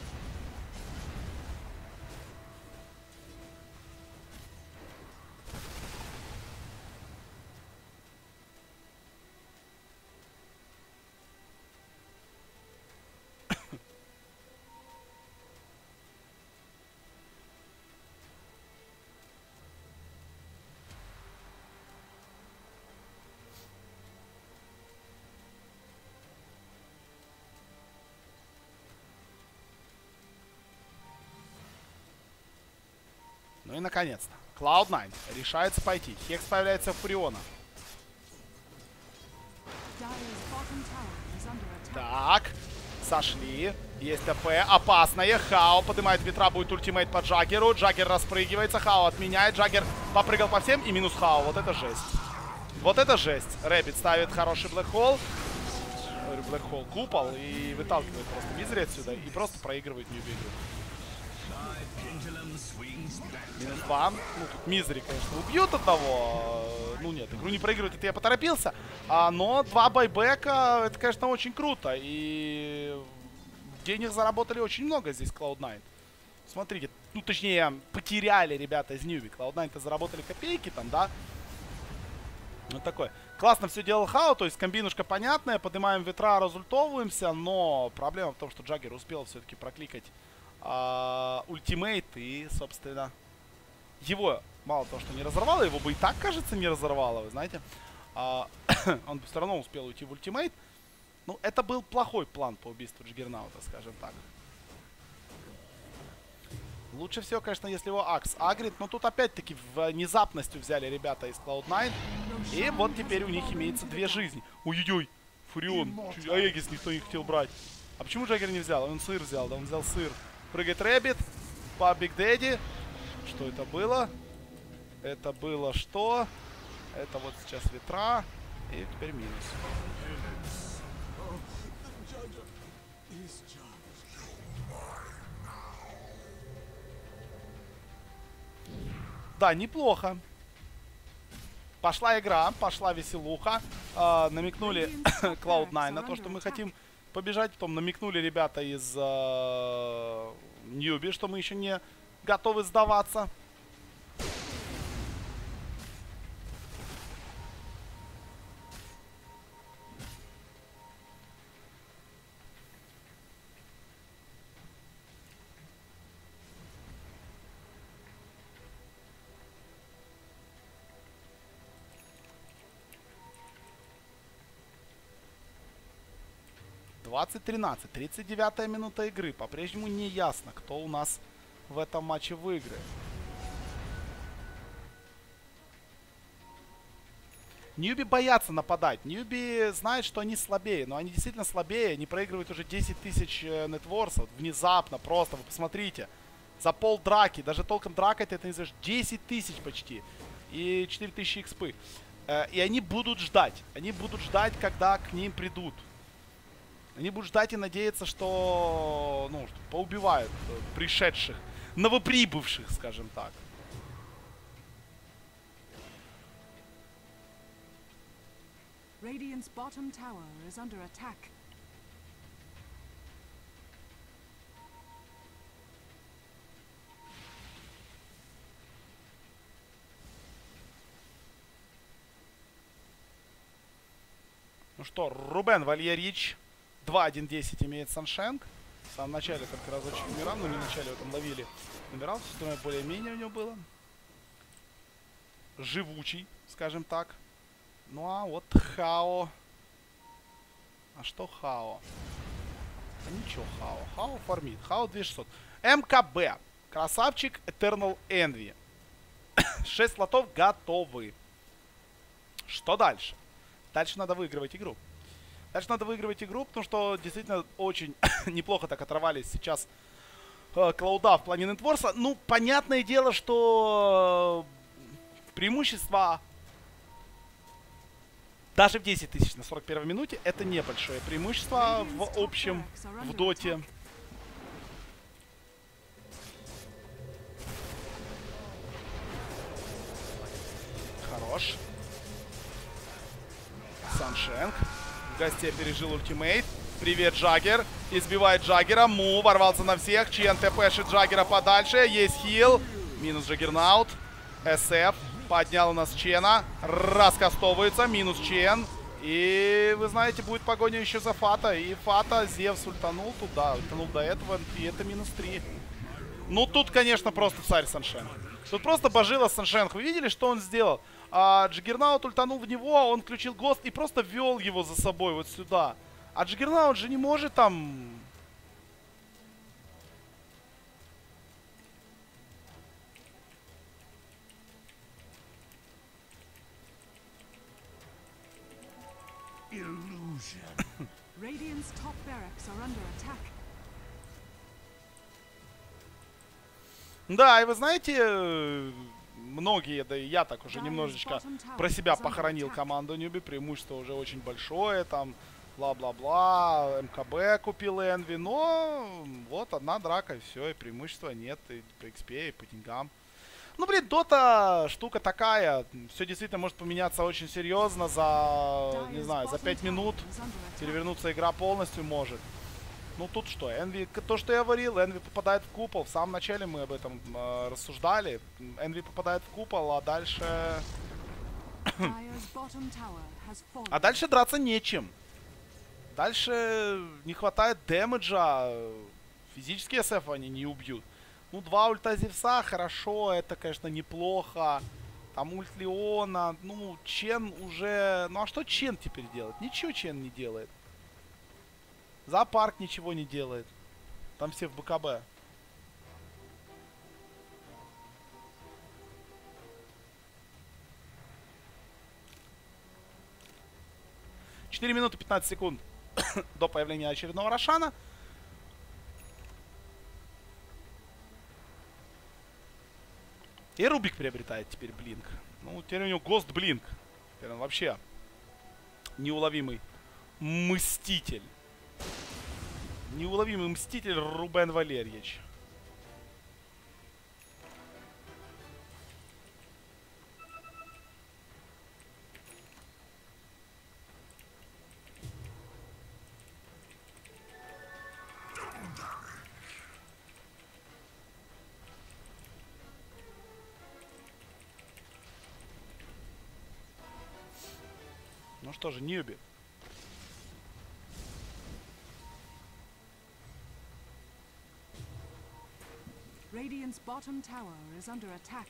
Ну и наконец-то. Cloud9 решается пойти. Хекс появляется у Фуриона. Так. Сошли. Есть ТП. Опасное. Хао поднимает ветра. Будет ультимейт по Джаггеру. Джаггер распрыгивается. Хао отменяет. Джаггер попрыгал по всем. И минус Хао. Вот это жесть. Вот это жесть. Рэббит ставит хороший блэкхолл. Блэкхолл купол. И выталкивает просто Мизери отсюда. И просто проигрывает Ньюби игру. Минус 2. Ну, тут Мизери, конечно, убьют одного. Ну, нет, игру не проигрывают, это я поторопился. Но 2 байбека, это, конечно, очень круто. И денег заработали очень много здесь Cloud9. Смотрите, ну, точнее, потеряли ребята из Ньюби. Cloud9-то заработали копейки там, да. Вот такое. Классно все делал Хао, то есть комбинушка понятная. Поднимаем ветра, разультовываемся. Но проблема в том, что Джаггер успел все-таки прокликать ультимейт, и, собственно, его мало того, что не разорвало, его бы и так, кажется, не разорвало, вы знаете. Он бы все равно успел уйти в ультимейт. Ну, это был плохой план по убийству Джиггернаута, скажем так. Лучше всего, конечно, если его Акс агрит, но тут опять-таки внезапностью взяли ребята из Cloud9. И вот теперь у них имеется 2 жизни. Ой-ой-ой, Фурион, Аегис никто не хотел брать. А почему Джаггер не взял? Он сыр взял, да, он взял сыр. Прыгает Рэббит по Биг Дэдди. Что это было? Это было что? Это вот сейчас ветра. И теперь минус. Да, неплохо. Пошла игра, пошла веселуха. Намекнули Cloud9 на то, что мы хотим побежать. Потом намекнули ребята из Ньюби, что мы еще не готовы сдаваться. (20:13). 39-я минута игры. По-прежнему не ясно, кто у нас в этом матче выиграет. Ньюби боятся нападать. Ньюби знает, что они слабее. Но они действительно слабее. Они проигрывают уже 10 тысяч нетворсов. Внезапно, просто. Вы посмотрите. За пол драки. Даже толком дракой ты это не знаешь. 10 тысяч почти. И 4000 экспы. И они будут ждать. Они будут ждать, когда к ним придут. Они будут ждать и надеяться, что, ну, что поубивают пришедших, новоприбывших, скажем так. Radiant's bottom tower is under attack. Ну что, Рубен Вальерич 2-1-10 имеет Саншенк. В самом начале только разочек умирал, но не в начале его там ловили. Умирал, все остальное более-менее у него было. Живучий, скажем так. Ну а вот Хао. А что Хао? А ничего Хао. Хао фармит. Хао 2600. МКБ. Красавчик Eternal Envy. 6 слотов готовы. Что дальше? Дальше надо выигрывать игру. Дальше надо выигрывать игру, потому что действительно очень неплохо так оторвались сейчас Клауда в плане нетворса. Ну, понятное дело, что преимущество даже в 10 тысяч на 41 минуте это небольшое преимущество в общем в доте. Хорош. Саншенк. В гостях пережил ультимейт. Привет, Джаггер. Избивает Джаггера. Му ворвался на всех. Чен тпшит Джаггера подальше. Есть хил. Минус Джаггернаут. СФ поднял у нас Чена. Раскастовывается. Минус Чен. И, вы знаете, будет погоня еще за Фата. И Фата, Зевс ультанул туда. Ультанул до этого. И это минус 3. Ну, тут, конечно, просто царь Саншенк. Тут просто божила Саншенк. Вы видели, что он сделал? Джаггернаут ультанул в него, он включил ГОСТ и просто вел его за собой вот сюда. А Джаггернаут же не может там... Radiant's top barracks are under attack. Да, и вы знаете, многие, да и я так уже немножечко про себя похоронил команду Ньюби. Преимущество уже очень большое, там, бла-бла-бла. МКБ купил Энви, но вот одна драка, и все, и преимущества нет, и по XP, и по деньгам. Ну, блин, Дота штука такая, все действительно может поменяться очень серьезно за, не знаю, за 5 минут. Перевернуться игра полностью может. Ну тут что, Энви, то, что я говорил, Энви попадает в купол. В самом начале мы об этом рассуждали. Энви попадает в купол, а дальше... а дальше драться нечем. Дальше не хватает дэмэджа. Физические СФ они не убьют. Ну, 2 ульта Зевса, хорошо, это, конечно, неплохо. Там ульт Леона, ну, Чен уже... Ну, а что Чен теперь делает? Ничего Чен не делает. Зоопарк ничего не делает. Там все в БКБ. (4 минуты 15 секунд до появления очередного Рошана. И Рубик приобретает теперь блинк. Ну, теперь у него Гост Блинк. Теперь он вообще неуловимый мститель. Неуловимый мститель Рубен Валерьевич. Ну что же, Ньюби. Radiant's bottom tower is under attack.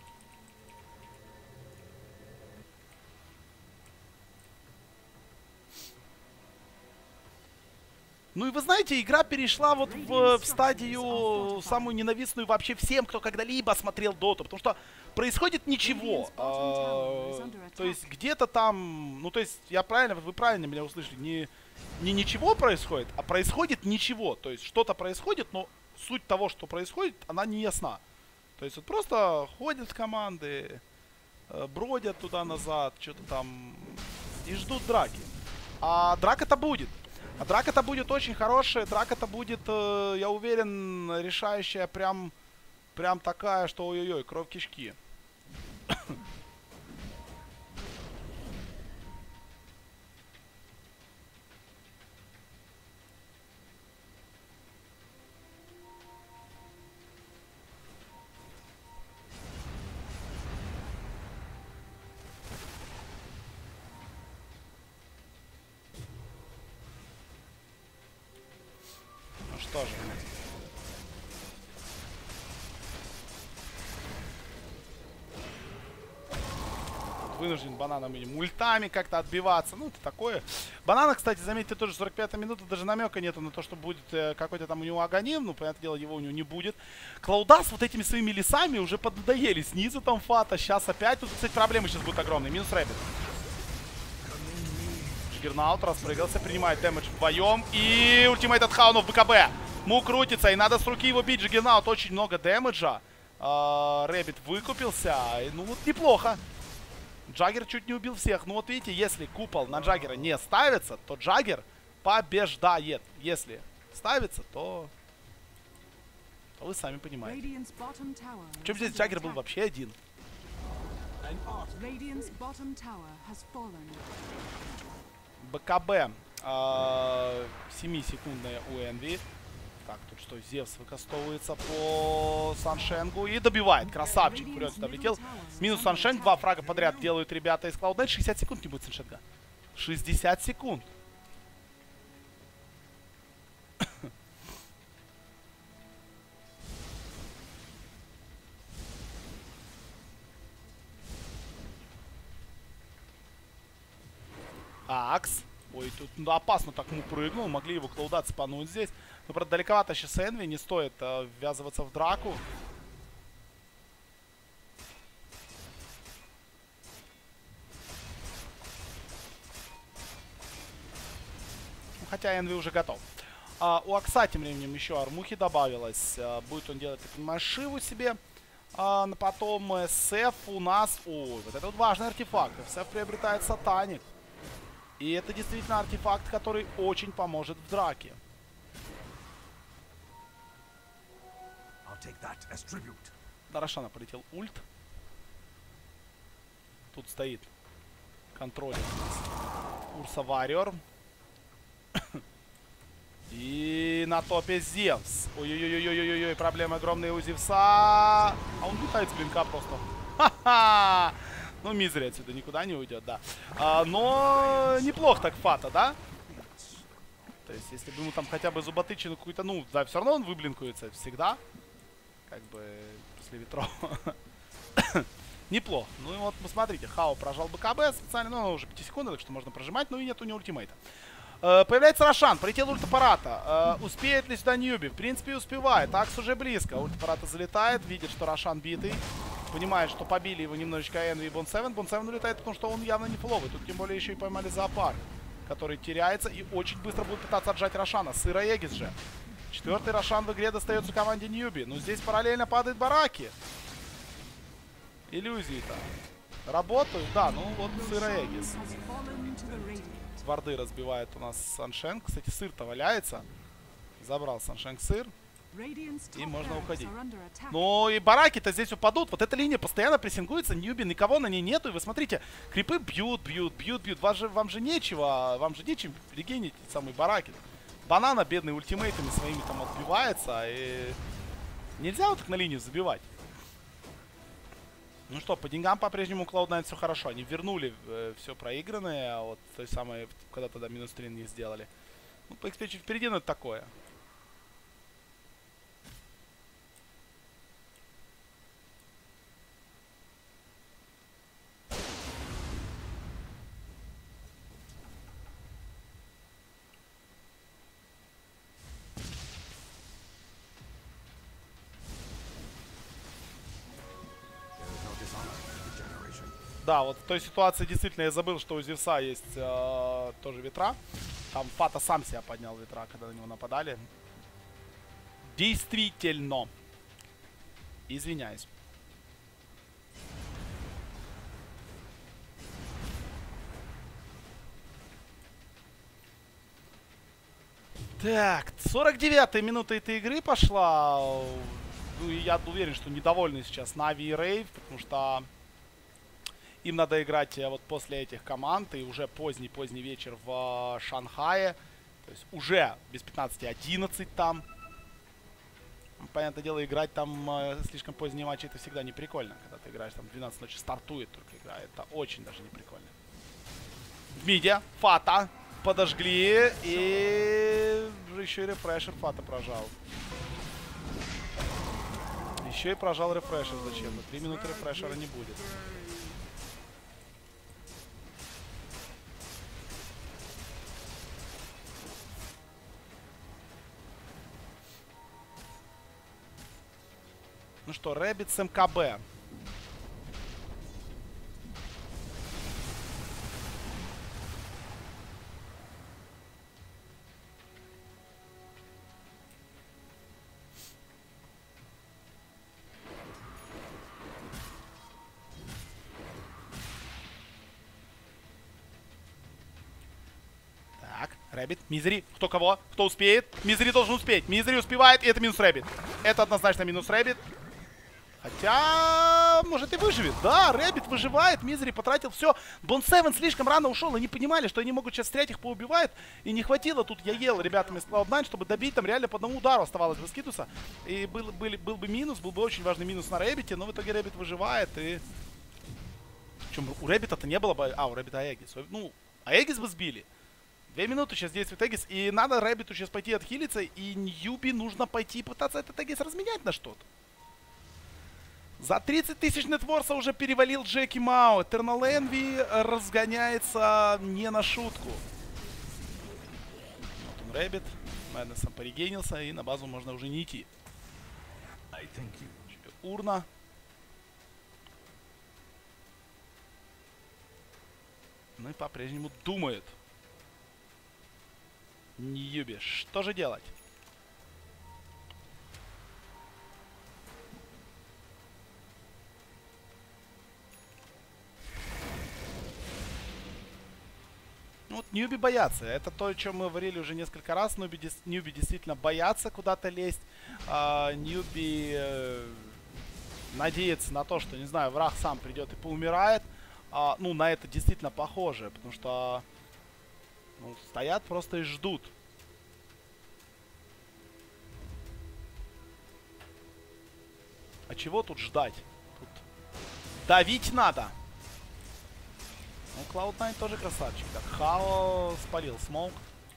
Ну и вы знаете, игра перешла вот в стадию самую ненавистную вообще всем, кто когда-либо смотрел Доту. Потому что происходит ничего. То есть где-то там... Ну то есть вы правильно меня услышали. Не ничего происходит, а происходит ничего. То есть что-то происходит, но суть того, что происходит, она не ясна. То есть вот просто ходят команды, бродят туда-назад, что-то там и ждут драки. А драка-то будет. А драка-то будет очень хорошая. Драка-то будет, я уверен, решающая прям такая, что ой-ой-ой, кровь кишки. Ну что же. Вынужден бананом или мультами как-то отбиваться. Ну, это такое. Банана, кстати, заметьте, тоже 45-я минута, даже намека нету на то, что будет какой-то там у него агоним. Ну, понятное дело, его у него не будет. Клаудас вот этими своими лесами уже поднадоели. Снизу там Фата, сейчас опять. Тут, кстати, проблемы сейчас будут огромные. Минус Рэббит. Жиггернаут распрыгался, принимает дэмэдж вдвоем. И ультимейт от Хауна в БКБ. Му крутится, и надо с руки его бить. Жиггернаут очень много дэмэджа. Рэббит выкупился. Ну, вот неплохо. Джаггер чуть не убил всех. Ну вот видите, если купол на Джаггера не ставится, то Джаггер побеждает. Если ставится, то вы сами понимаете. Причем здесь Джаггер был вообще один. БКБ 7-секундная у Энви. Так, тут что, Зевс выкастовывается по Саншенгу и добивает. Красавчик, вперед сюда влетел. Минус Саншенг, 2 фрага подряд делают ребята из Cloud9. 60 секунд не будет Саншенга. 60 секунд. Акс. Ой, тут опасно так ему прыгнул. Могли его Клауда цепануть здесь. Но, правда, далековато сейчас Энви. Не стоит ввязываться в драку. Хотя Энви уже готов. У Акса тем временем еще армухи добавилось. Будет он делать, так понимаю, Шиву себе. Потом СФ у нас... Ой, вот это вот важный артефакт. СФ приобретает Сатаник. И это действительно артефакт, который очень поможет в драке. На Рошана полетел ульт. Тут стоит контроль Урса Варриор. И на топе Зевс. Ой-ой-ой-ой-ой-ой, проблемы огромные у Зевса. А он летает с блинка просто. Ха-ха! Ну, Мизери отсюда никуда не уйдет, да. Но неплохо так Фата, да? То есть, если бы ему там хотя бы зуботычину какую-то, ну, да, все равно он выблинкуется всегда. Как бы после ветров. Неплохо. Ну и вот, посмотрите, Хао прожал БКБ специально, ну, уже 5 секунд, так что можно прожимать, но и нет у него ультимейта. Появляется Рошан, полетел ульт аппарата. Успеет ли сюда Ньюби? В принципе, успевает. Акс уже близко. Ульт аппарата залетает, видит, что Рошан битый. Понимает, что побили его немножечко Энви и Бон7. Бон7 улетает, потому что он явно не фуловый. Тут тем более еще и поймали зоопарк, который теряется и очень быстро будет пытаться отжать Рошана. Сыра Эгис же. 4-й Рошан в игре достается команде Ньюби. Но здесь параллельно падает Бараки. Иллюзии-то работают. Да, ну вот сыр Аегис. Has fallen to the Radiant. Варды разбивает у нас Саншен. Кстати, сыр-то валяется. Забрал Саншен сыр. Radiant's И top можно barracks уходить. are under attack. Ну и бараки-то здесь упадут. Вот эта линия постоянно прессингуется. Ньюби, никого на ней нету. И вы смотрите, крипы бьют. Вам же нечем регенить эти самые бараки. Банана бедный ультимейтами своими там отбивается. И нельзя вот так на линию забивать. Ну что, по деньгам по-прежнему Cloud9 все хорошо. Они вернули все проигранное. Вот той самой, когда тогда минус 3 не сделали. Ну, по XP чуть впереди, но это такое. Да, вот в той ситуации действительно я забыл, что у Зевса есть тоже ветра. Там Фата сам себя поднял ветра, когда на него нападали. Действительно. Извиняюсь. Так, 49-я минута этой игры пошла. Ну, и я уверен, что недовольны сейчас Нави и Рейв, потому что им надо играть вот после этих команд. И уже поздний вечер в Шанхае. То есть уже без 15-11 там. Понятное дело, играть там слишком поздние матчи — это всегда не прикольно. Когда ты играешь там в 12 ночи, стартует только игра. Это очень даже не прикольно. В миде Фата подожгли. И еще и рефрешер Фата прожал. Еще и прожал рефрешер зачем-то. 3 минуты рефрешера не будет. Ну что, Рэббит с МКБ. Так, Рэббит, Мизери. Кто кого? Кто успеет? Мизери должен успеть. Мизери успевает, и это минус Рэббит. Это однозначно минус Рэббит. Хотя, может и выживет. Да, Рэббит выживает. Мизери потратил все. Бон Севен слишком рано ушел. Они понимали, что они могут сейчас стрять, их поубивают. И не хватило. Тут я ел ребятами с Cloud9, чтобы добить. Там реально по одному удару оставалось бы Скитуса. И был бы минус. Был бы очень важный минус на Рэббите. Но в итоге Рэббит выживает. И... Причем у Рэббита-то не было бы... А, у Рэббита Аегис. Ну, Аегис бы сбили. 2 минуты сейчас действует Эгис. И надо Рэббиту сейчас пойти отхилиться. И Ньюби нужно пойти и пытаться этот Эгис разменять на что-то. За 30 тысяч нетворса уже перевалил Джеки Мао. Eternal Envy разгоняется не на шутку. Вот он, Рэббит. Мэднесом порегенился. И на базу можно уже не идти. Урна. Ну и по-прежнему думает. Ньюби. Что же делать? Ну вот Ньюби боятся. Это то, о чем мы говорили уже несколько раз. Ньюби действительно боятся куда-то лезть. Ньюби надеется на то, что, не знаю, враг сам придет и поумирает. Ну, на это действительно похоже. Потому что ну, стоят просто и ждут. А чего тут ждать? Тут давить надо. Ну, Cloud9 тоже красавчик. Так, Хао спалил смоук.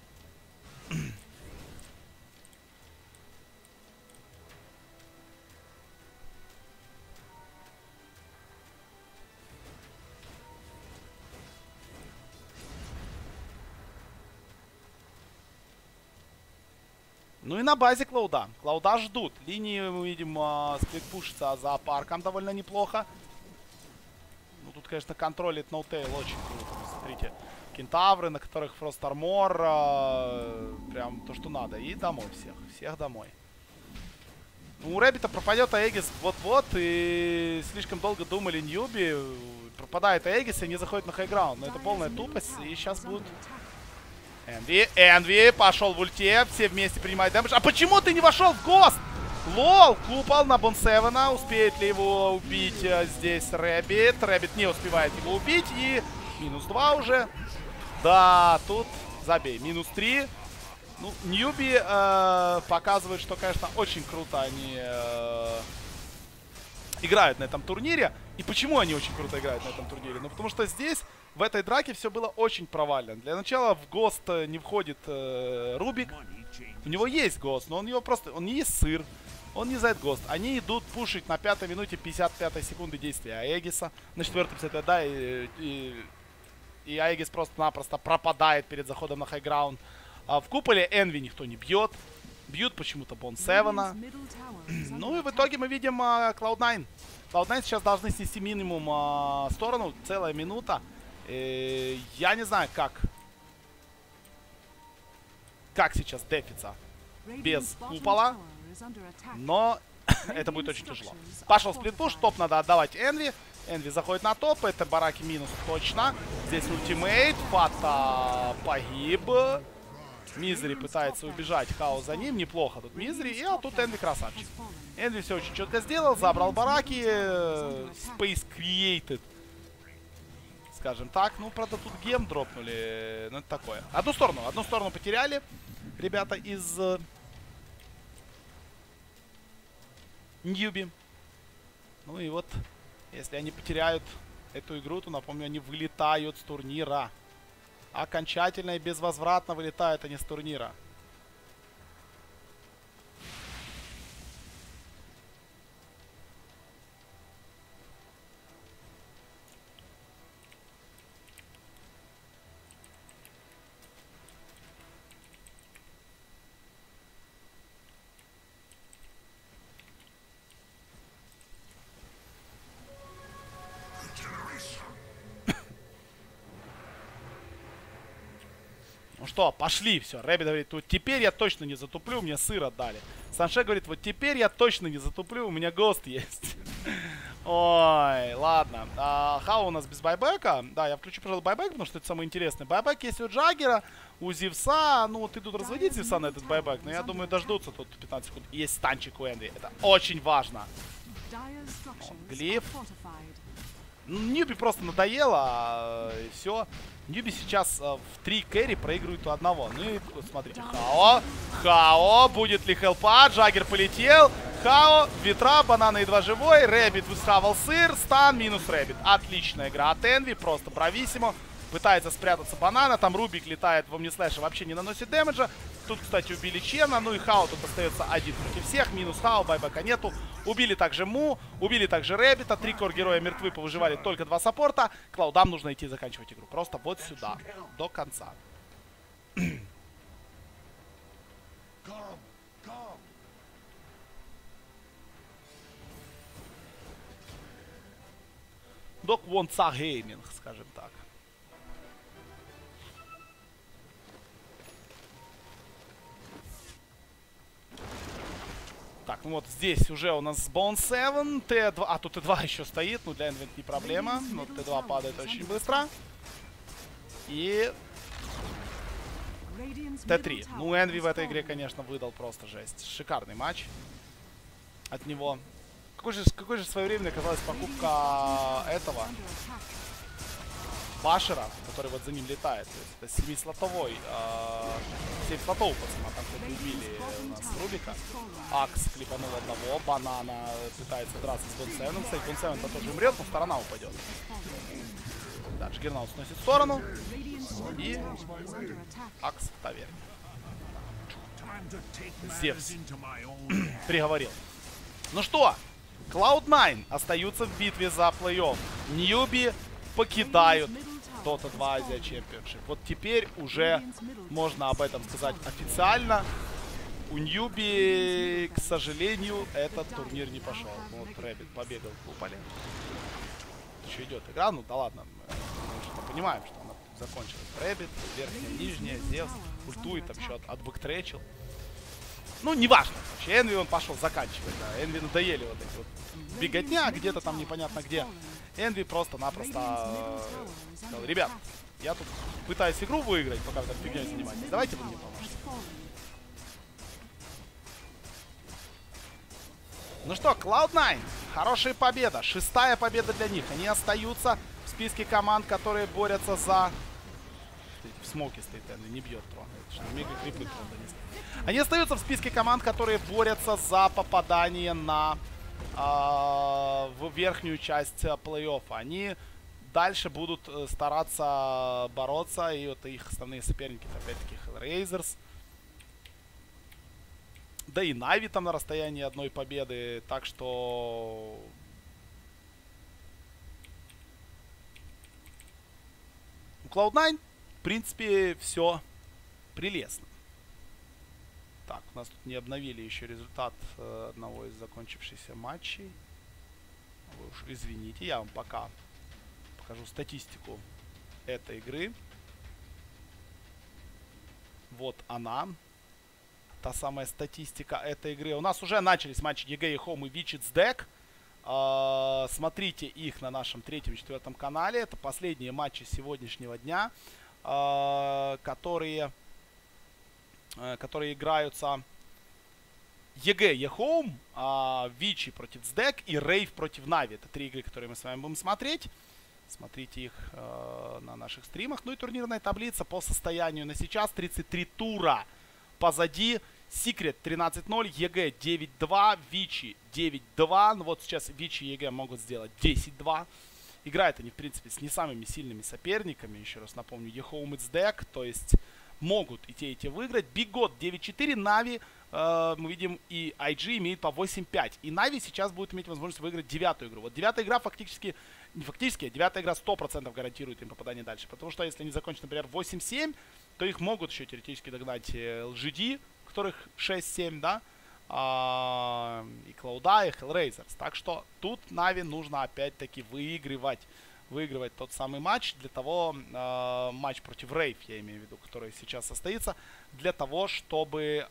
Ну и на базе Клауда. Клауда ждут. Линии, мы видим, сплитпушится за парком довольно неплохо. Ну тут, конечно, контролит Ноутейл очень круто. Смотрите, кентавры, на которых Фрост Армор. Прям то, что надо. И домой всех. Всех домой. У Рэббита пропадет Аегис вот-вот, и слишком долго думали Ньюби. Пропадает Аегис, и они заходят на хайграунд. Но это полная тупость, и сейчас будут... Энви пошел в ульте, все вместе принимают дэмэдж. А почему ты не вошел в Гост? Лол, купол на Бонсевена. Успеет ли его убить здесь Рэббит? Рэббит не успевает его убить, и минус 2 уже. Да, тут забей. Минус 3. Ну, Ньюби показывает, что, конечно, очень круто они играют на этом турнире. И почему они очень круто играют на этом турнире? Ну, потому что здесь, в этой драке, все было очень провально. Для начала в ГОСТ не входит Рубик. У него есть ГОСТ, но он его просто... Он не есть сыр. Он не знает ГОСТ. Они идут пушить на 5-й минуте 55-й секунды действия Аегиса. На 4-й 50-й, да, и Аегис просто-напросто пропадает перед заходом на хайграунд. В куполе Энви никто не бьет. Бьют почему-то Бонсевена. Ну и в итоге мы видим Cloud9. Cloud9 сейчас должны снести минимум в сторону. Целая минута. Я не знаю, как сейчас дефиться без купола. Но это будет очень тяжело. Пошел сплитпуш. Топ надо отдавать Энви. Энви заходит на топ. Это бараки минус точно. Здесь ультимейт. Фата погиб. Мизери пытается убежать. Хаос за ним. Неплохо тут Мизери. И тут Энви красавчик. Энви все очень четко сделал. Забрал бараки. Space created. Скажем так. Ну, правда, тут гем дропнули. Ну, это такое. Одну сторону потеряли. Ребята из Ньюби. Ну и вот, если они потеряют эту игру, то, напомню, они вылетают с турнира. Окончательно и безвозвратно вылетают они с турнира. Ну что, пошли, все. Рэббит говорит, вот теперь я точно не затуплю, мне сыр отдали. Санше говорит, вот теперь я точно не затуплю, у меня ГОСТ есть. Ой, ладно. Хау у нас без байбека. Да, я включу, пожалуй, байбек, потому что это самое интересное. Байбек есть у Джаггера, у Зевса. Ну, вот идут разводить Зевса на этот байбек, но я думаю, дождутся тут 15 секунд. Есть станчик у Энви. Это очень важно. Глиф. Ньюби просто надоело, и все. Ньюби сейчас в 3 кэрри проигрывает у одного. Ну и вот смотрите, Хао, будет ли хелпа? Джаггер полетел. Хао, ветра, банана едва живой. Рэббит высхавал сыр, стан, минус Рэббит. Отличная игра от Энви, просто брависсимо. Пытается спрятаться банана, там Рубик летает в Омнислэше, вообще не наносит дэмэджа. Тут, кстати, убили Чена, ну и Хао тут остается один против всех. Минус Хао, байбека нету. Убили также Му, убили также Рэббита. 3 кор-героя мертвы, повыживали только 2 саппорта. Клаудам нужно идти заканчивать игру. Просто вот сюда, до конца. Док Вонца Гейминг, скажем так. Так, ну вот здесь уже у нас Bone 7, Т2, а тут Т2 еще стоит, ну для Энви не проблема, но Т2 падает очень быстро. И Т3. Ну, Энви в этой игре, конечно, выдал просто жесть. Шикарный матч от него. Какой же своевременной оказалась покупка этого Башера, который вот за ним летает. То есть это 7-слотовой. 7 слотов, пацана, там кто-то убили у нас Рубика. Акс клипанул одного, Банана пытается драться с Бонсевеном. Кстати, Бонсевен-то тоже умрет, но сторона упадет. Да, Джиггернаут сносит в сторону. И Акс в таверне. Зевс приговорил. Ну что, Cloud9 остаются в битве за плей-офф. Ньюби покидают Dota 2 Asia Championship. Вот теперь уже можно об этом сказать официально. У Ньюби, к сожалению, этот турнир не пошел. Вот Рэббит побегал в куполе. Еще идет игра, ну да ладно. Мы понимаем, что она закончилась. Рэббит, верхняя, нижняя, Зевс, ультует, там еще отбэктречил. Ну, неважно. Короче, Энви он пошел заканчивать. Да. Энви надоели вот эти вот беготня, где-то там непонятно где. Энви просто-напросто сказал: ребят, я тут пытаюсь игру выиграть, пока вы там фигней занимаетесь. Давайте вы мне поможете. Ну что, Cloud9. Хорошая победа. 6-я победа для них. Они остаются в списке команд, которые борются за... В смоке стоит, Энви не бьет трон. Мега крипы трон донесли. Они остаются в списке команд, которые борются за попадание на... в верхнюю часть плей-оффа. Они дальше будут стараться бороться. И вот их основные соперники, это опять-таки Hellraisers. Да и Нави там на расстоянии одной победы. Так что... У Cloud9, в принципе, все прелестно. Так, у нас тут не обновили еще результат одного из закончившихся матчей. Вы уж извините, я вам пока покажу статистику этой игры. Вот она. Та самая статистика этой игры. У нас уже начались матчи ЕГЭ Home и Вичиц Дек. Смотрите их на нашем 3-м и 4-м канале. Это последние матчи сегодняшнего дня, которые играются ЕГЭ Home, Вичи против СДЭК и Рейв против Нави. Это 3 игры, которые мы с вами будем смотреть. Смотрите их на наших стримах. Ну и турнирная таблица по состоянию на сейчас. 33 тура позади. Секрет 13-0, ЕГЭ 9-2, Вичи 9-2. Ну вот сейчас Вичи и ЕГЭ могут сделать 10-2. Играют они, в принципе, с не самыми сильными соперниками. Еще раз напомню, Ехоум и СДЭК. То есть могут и те выиграть. Бигот 9-4, Нави, мы видим, и IG имеет по 8-5. И Нави сейчас будет иметь возможность выиграть 9-ю игру. Вот 9-я игра фактически, не фактически, а 9-я игра 100% гарантирует им попадание дальше. Потому что если они закончат, например, 8-7, то их могут еще теоретически догнать LGD, которых 6-7, да, и Cloud9, и Hellraisers. Так что тут Нави нужно опять-таки выигрывать тот самый матч. Для того, матч против Рейв, я имею в виду, который сейчас состоится, для того, чтобы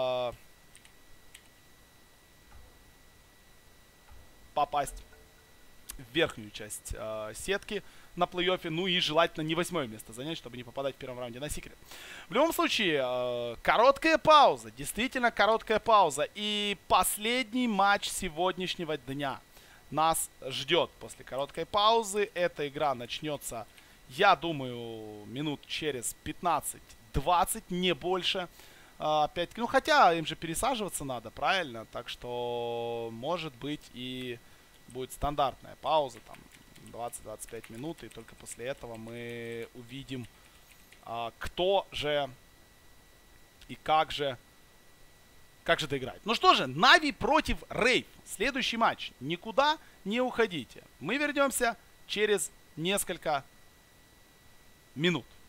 попасть в верхнюю часть сетки на плей-оффе, ну и желательно не 8-е место занять, чтобы не попадать в первом раунде на секрет. В любом случае, короткая пауза, действительно короткая пауза. И последний матч сегодняшнего дня нас ждет после короткой паузы. Эта игра начнется, я думаю, минут через 15-20, не больше. Опять-таки, ну хотя им же пересаживаться надо, правильно? Так что, может быть, и будет стандартная пауза, там, 20-25 минут, и только после этого мы увидим, кто же и как же доиграть. Ну что же, Нави против Рейв. Следующий матч. Никуда не уходите. Мы вернемся через несколько минут.